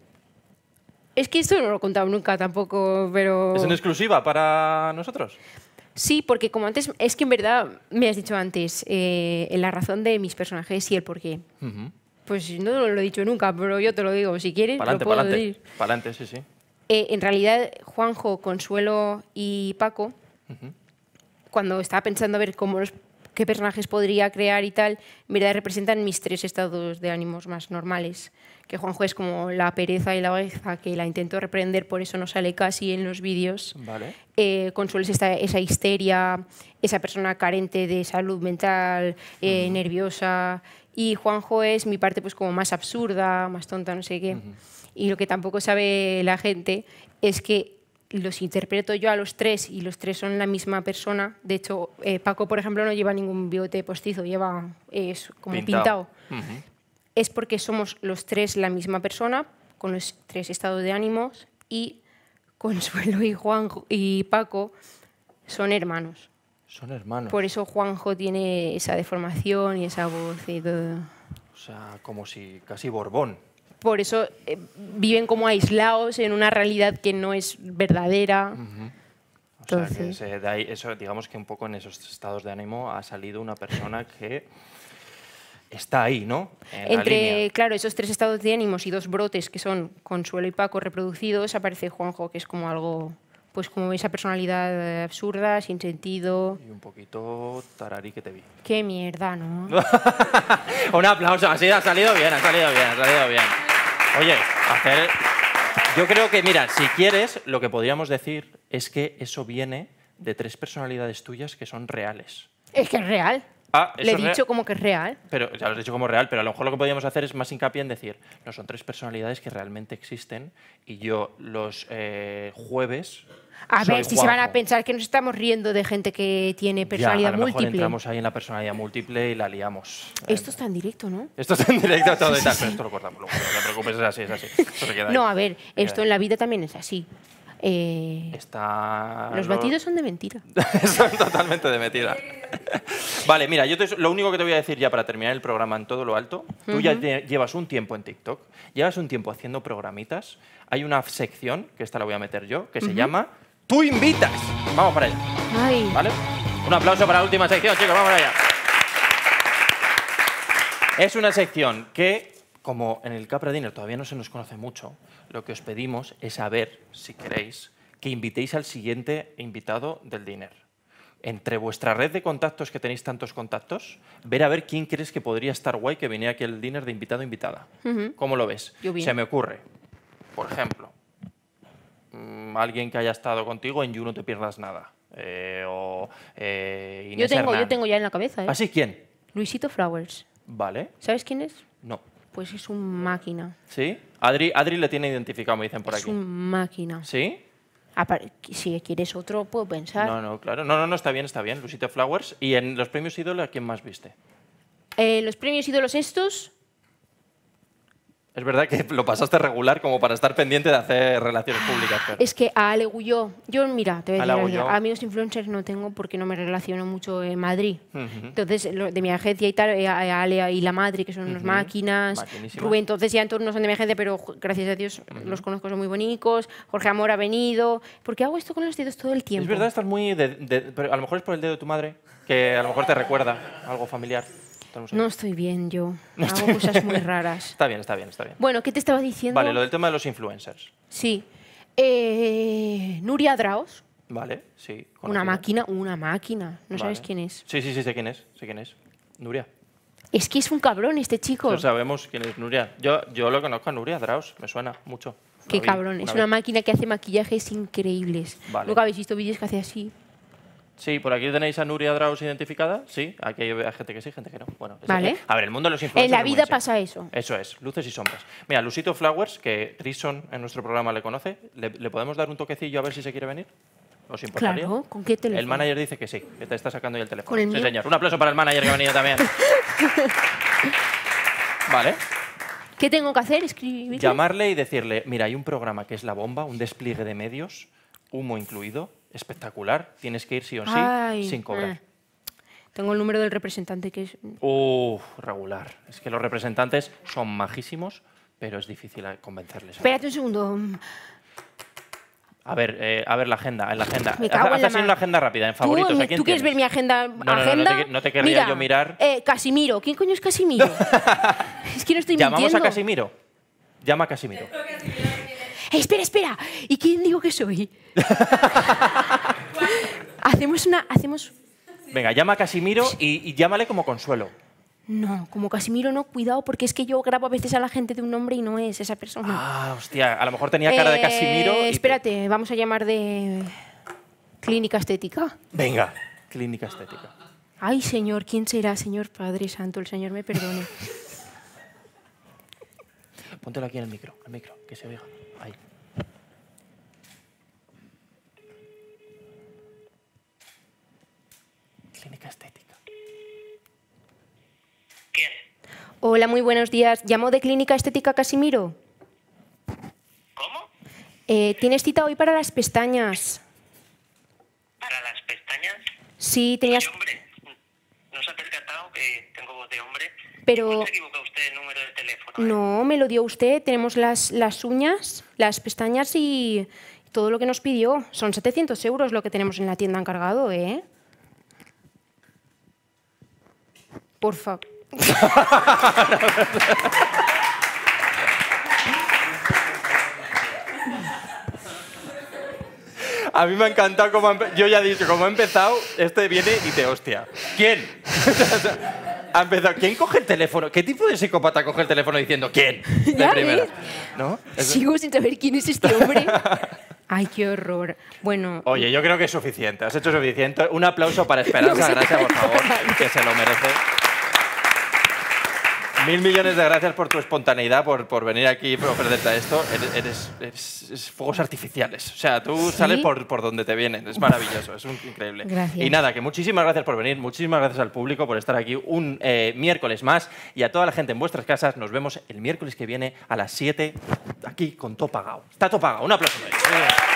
Speaker 1: Es que esto no lo he contado nunca tampoco, pero...
Speaker 2: ¿Es en exclusiva para nosotros?
Speaker 1: Sí, porque como antes, es que en verdad me has dicho antes eh, la razón de mis personajes y el por qué.
Speaker 2: Ujú.
Speaker 1: Pues no lo he dicho nunca, pero yo te lo digo. Si quieres,
Speaker 2: Pa'lante,
Speaker 1: lo puedo
Speaker 2: pa'lante.
Speaker 1: decir.
Speaker 2: Pa'lante, sí, sí.
Speaker 1: Eh, en realidad, Juanjo, Consuelo y Paco,
Speaker 2: Ujú.
Speaker 1: cuando estaba pensando a ver cómo los- qué personajes podría crear y tal, en verdad representan mis tres estados de ánimos más normales. Que Juanjo es como la pereza y la bajeza, que la intento reprender, por eso no sale casi en los vídeos.
Speaker 2: Vale.
Speaker 1: Eh, Consuelo es esta- esa histeria, esa persona carente de salud mental, eh, nerviosa. Y Juanjo es mi parte pues como más absurda, más tonta, no sé qué. Y lo que tampoco sabe la gente es que los interpreto yo a los tres y los tres son la misma persona. De hecho, eh, Paco, por ejemplo, no lleva ningún bigote postizo, lleva es como pintado.
Speaker 2: Ujú.
Speaker 1: Es porque somos los tres la misma persona, con los tres estados de ánimos, y Consuelo y Juanjo y Paco son hermanos.
Speaker 2: Son hermanos.
Speaker 1: Por eso Juanjo tiene esa deformación y esa voz y todo.
Speaker 2: O sea, como si casi Borbón.
Speaker 1: Por eso eh, viven como aislados en una realidad que no es verdadera.
Speaker 2: O sea, que
Speaker 1: Entonces-
Speaker 2: se- de ahí, eso, digamos que un poco en esos estados de ánimo ha salido una persona que está ahí, ¿no? En la
Speaker 1: Entre,
Speaker 2: línea.
Speaker 1: claro, esos tres estados de ánimos y dos brotes que son Consuelo y Paco reproducidos, aparece Juanjo, que es como algo, pues como esa personalidad eh, absurda, sin sentido.
Speaker 2: Y un poquito tararí que te vi.
Speaker 1: Qué mierda, ¿no?
Speaker 2: Un aplauso, así ha salido bien, ha salido bien, ha salido bien. Oye, hacer... Yo creo que, mira, si quieres, lo que podríamos decir es que eso viene de tres personalidades tuyas que son reales.
Speaker 1: Es que es real.
Speaker 2: Ah, eso
Speaker 1: Le he
Speaker 2: es real.
Speaker 1: dicho como que es real.
Speaker 2: Pero ya lo has dicho como real, pero a lo mejor lo que podríamos hacer es más hincapié en decir, no, son tres personalidades que realmente existen y yo los eh, jueves...
Speaker 1: A
Speaker 2: soy
Speaker 1: ver, si se van a
Speaker 2: Juanjo.
Speaker 1: pensar que nos estamos riendo de gente que tiene
Speaker 2: Ya,
Speaker 1: personalidad
Speaker 2: a lo mejor
Speaker 1: múltiple.
Speaker 2: entramos ahí en la personalidad múltiple y la liamos.
Speaker 1: Esto está en directo, ¿no?
Speaker 2: Esto está en directo todo y tal, pero esto lo cortamos luego, no te preocupes, es así, es así. Esto se queda ahí.
Speaker 1: No, a ver,
Speaker 2: Se
Speaker 1: esto
Speaker 2: queda
Speaker 1: en la vida también es así. Eh,
Speaker 2: Está...
Speaker 1: los batidos son de mentira.
Speaker 2: Son totalmente de mentira. Vale, mira, yo te- lo único que te voy a decir ya para terminar el programa en todo lo alto, tú ya lle- llevas un tiempo en TikTok, llevas un tiempo haciendo programitas, hay una sección, que esta la voy a meter yo, que se llama Tú invitas. Vamos para allá,
Speaker 1: Ay,
Speaker 2: ¿vale? Un aplauso para la última sección, chicos, vamos para allá. Es una sección que, como en el Capra Dinner todavía no se nos conoce mucho, lo que os pedimos es saber, si queréis, que invitéis al siguiente invitado del dinner. Entre vuestra red de contactos, que tenéis tantos contactos, ver a ver quién crees que podría estar guay que viniera aquí al dinner de invitado o invitada.
Speaker 1: Ujú.
Speaker 2: ¿Cómo lo ves?
Speaker 1: Yo bien.
Speaker 2: Se me ocurre, por ejemplo, mm, alguien que haya estado contigo en You No Te Pierdas Nada. Eh, o eh,
Speaker 1: yo
Speaker 2: Inés
Speaker 1: tengo, yo
Speaker 2: Hernán.
Speaker 1: tengo ya en la cabeza, ¿eh?
Speaker 2: ¿Ah, sí? ¿Quién?
Speaker 1: Luisito Flowers.
Speaker 2: Vale.
Speaker 1: ¿Sabes quién es?
Speaker 2: No.
Speaker 1: Pues es un máquina.
Speaker 2: ¿Sí? Adri, Adri le tiene identificado, me dicen por
Speaker 1: Es
Speaker 2: aquí.
Speaker 1: un máquina.
Speaker 2: ¿Sí?
Speaker 1: Apar- Si quieres otro, puedo pensar.
Speaker 2: No, no, claro. No, no, no, está bien, está bien. Luisito Flowers. ¿Y en los premios Ídolo a quién más viste?
Speaker 1: Eh, los premios ídolos estos,
Speaker 2: Es verdad que lo pasaste regular como para estar pendiente de hacer relaciones públicas. Pero...
Speaker 1: es que a Ale Guyó, yo mira, te voy a
Speaker 2: Ale
Speaker 1: decir, la
Speaker 2: Guyó.
Speaker 1: verdad, amigos influencers no tengo porque no me relaciono mucho en Madrid.
Speaker 2: Ujú.
Speaker 1: Entonces, lo de mi agencia y tal, eh, a Ale y la Madre, que son unas
Speaker 2: Ujú.
Speaker 1: máquinas.
Speaker 2: Maquinísimas.
Speaker 1: Rubén, entonces ya en todos no son de mi agencia, pero jo, gracias a Dios los conozco, son muy bonitos. Jorge Amor ha venido. ¿Por qué hago esto con los dedos todo el tiempo?
Speaker 2: Es verdad, estás muy... de- de- pero a lo mejor es por el dedo de tu madre, que a lo mejor te recuerda algo familiar. No sé.
Speaker 1: No estoy bien yo. Hago cosas muy raras.
Speaker 2: Está bien, está bien, está bien.
Speaker 1: Bueno, ¿qué te estaba diciendo?
Speaker 2: Vale, lo del tema de los influencers.
Speaker 1: Sí. Eh, Nuria Draos,
Speaker 2: Vale, sí.
Speaker 1: una
Speaker 2: conocida.
Speaker 1: máquina, una máquina. No sabes
Speaker 2: Vale.
Speaker 1: quién es.
Speaker 2: Sí, sí, sí, sé quién es. Sé quién es. Nuria.
Speaker 1: Es que es un cabrón este chico.
Speaker 2: No sabemos quién es Nuria. Yo, yo lo conozco a Nuria Draus, me suena mucho.
Speaker 1: Qué
Speaker 2: Lo vi
Speaker 1: cabrón. Es una
Speaker 2: vez.
Speaker 1: máquina que hace maquillajes increíbles.
Speaker 2: Vale.
Speaker 1: Nunca habéis visto vídeos que hace así.
Speaker 2: Sí, por aquí tenéis a Nuria Draus identificada. Sí, aquí hay hay gente que sí, gente que no. Bueno, es-
Speaker 1: Vale.
Speaker 2: eh, a ver, el mundo de los influencers
Speaker 1: En la
Speaker 2: es muy
Speaker 1: vida
Speaker 2: así.
Speaker 1: pasa eso.
Speaker 2: Eso es, luces y sombras. Mira, Lusito Flowers, que Trison en nuestro programa le conoce, ¿le, le podemos dar un toquecillo a ver si se quiere venir? ¿Os importaría?
Speaker 1: Claro, ¿con qué teléfono?
Speaker 2: El manager dice que sí, que te está sacando ya el teléfono.
Speaker 1: ¿Con el
Speaker 2: sí,
Speaker 1: mío?
Speaker 2: señor. Un aplauso para el manager que ha venido también. Vale.
Speaker 1: ¿Qué tengo que hacer? ¿Escribirle?
Speaker 2: Llamarle y decirle, mira, hay un programa que es La Bomba, un despliegue de medios, humo incluido, espectacular, tienes que ir sí o sí,
Speaker 1: Ay,
Speaker 2: sin cobrar.
Speaker 1: eh. Tengo el número del representante que es...
Speaker 2: Uf, regular. Es que los representantes son majísimos, pero es difícil convencerles.
Speaker 1: Espérate un segundo.
Speaker 2: A ver, eh, a ver la agenda, en la agenda.
Speaker 1: Me
Speaker 2: Haz,
Speaker 1: cago en
Speaker 2: haz
Speaker 1: la
Speaker 2: así
Speaker 1: mar.
Speaker 2: una agenda rápida, en
Speaker 1: ¿Tú,
Speaker 2: favoritos. ¿A quién
Speaker 1: ¿tú quieres ver
Speaker 2: tienes?
Speaker 1: mi agenda?
Speaker 2: No, no, no, no
Speaker 1: agenda?
Speaker 2: te- no te querría
Speaker 1: Mira,
Speaker 2: yo mirar.
Speaker 1: Eh, Casimiro. ¿Quién coño es Casimiro? Es que no estoy
Speaker 2: ¿Llamamos
Speaker 1: mintiendo.
Speaker 2: a Casimiro? Llama a Casimiro.
Speaker 1: Eh, espera, espera. ¿Y quién digo que soy? hacemos una... Hacemos...
Speaker 2: Venga, llama a Casimiro y, y llámale como consuelo.
Speaker 1: No, como Casimiro no, cuidado, porque es que yo grabo a veces a la gente de un nombre y no es esa persona.
Speaker 2: Ah, hostia, a lo mejor tenía cara de
Speaker 1: Eh,
Speaker 2: Casimiro. y-
Speaker 1: Espérate, vamos a llamar de clínica estética.
Speaker 2: Venga, clínica estética.
Speaker 1: Ay, señor, ¿quién será? Señor Padre Santo, el Señor me perdone.
Speaker 2: Póntelo aquí en el micro, el micro, que se oiga. Ahí. Clínica estética.
Speaker 1: Hola, muy buenos días. ¿Llamo de clínica estética Casimiro?
Speaker 9: ¿Cómo?
Speaker 1: Eh, ¿Tienes cita hoy para las pestañas?
Speaker 9: ¿Para las pestañas?
Speaker 1: Sí, tenías...
Speaker 9: Oye, hombre, ¿no se ha percatado que tengo voz de hombre?
Speaker 1: Pero-
Speaker 9: ¿No se equivoca usted el número de teléfono? eh?
Speaker 1: No, me lo dio usted. Tenemos las, las uñas, las pestañas y todo lo que nos pidió. Son setecientos euros lo que tenemos en la tienda encargado, ¿eh? Por favor.
Speaker 2: A mí me ha encantado cómo ha empe- yo ya he dicho, como ha empezado, este viene y te hostia. ¿Quién? Ha empezado. ¿Quién coge el teléfono? ¿Qué tipo de psicópata coge el teléfono diciendo quién? De
Speaker 1: Ya
Speaker 2: primera.
Speaker 1: ves.
Speaker 2: ¿No? Es-
Speaker 1: Sigo sin saber quién es este hombre. Ay, qué horror. Bueno,
Speaker 2: Oye, yo creo que es suficiente. Has hecho suficiente. Un aplauso para Esperanza Gracia, por favor, que se lo merece. Mil millones de gracias por tu espontaneidad, por, por venir aquí y por ofrecerte a esto. Eres, eres, eres- es fuegos artificiales. O sea, tú
Speaker 1: ¿Sí?
Speaker 2: sales por, por donde te vienen. Es maravilloso, es un- increíble.
Speaker 1: Gracias.
Speaker 2: Y nada, que muchísimas gracias por venir, muchísimas gracias al público por estar aquí un eh, miércoles más. Y a toda la gente en vuestras casas, nos vemos el miércoles que viene a las siete, aquí con todo pagado. Está todo pagado. Un aplauso. Muy bien.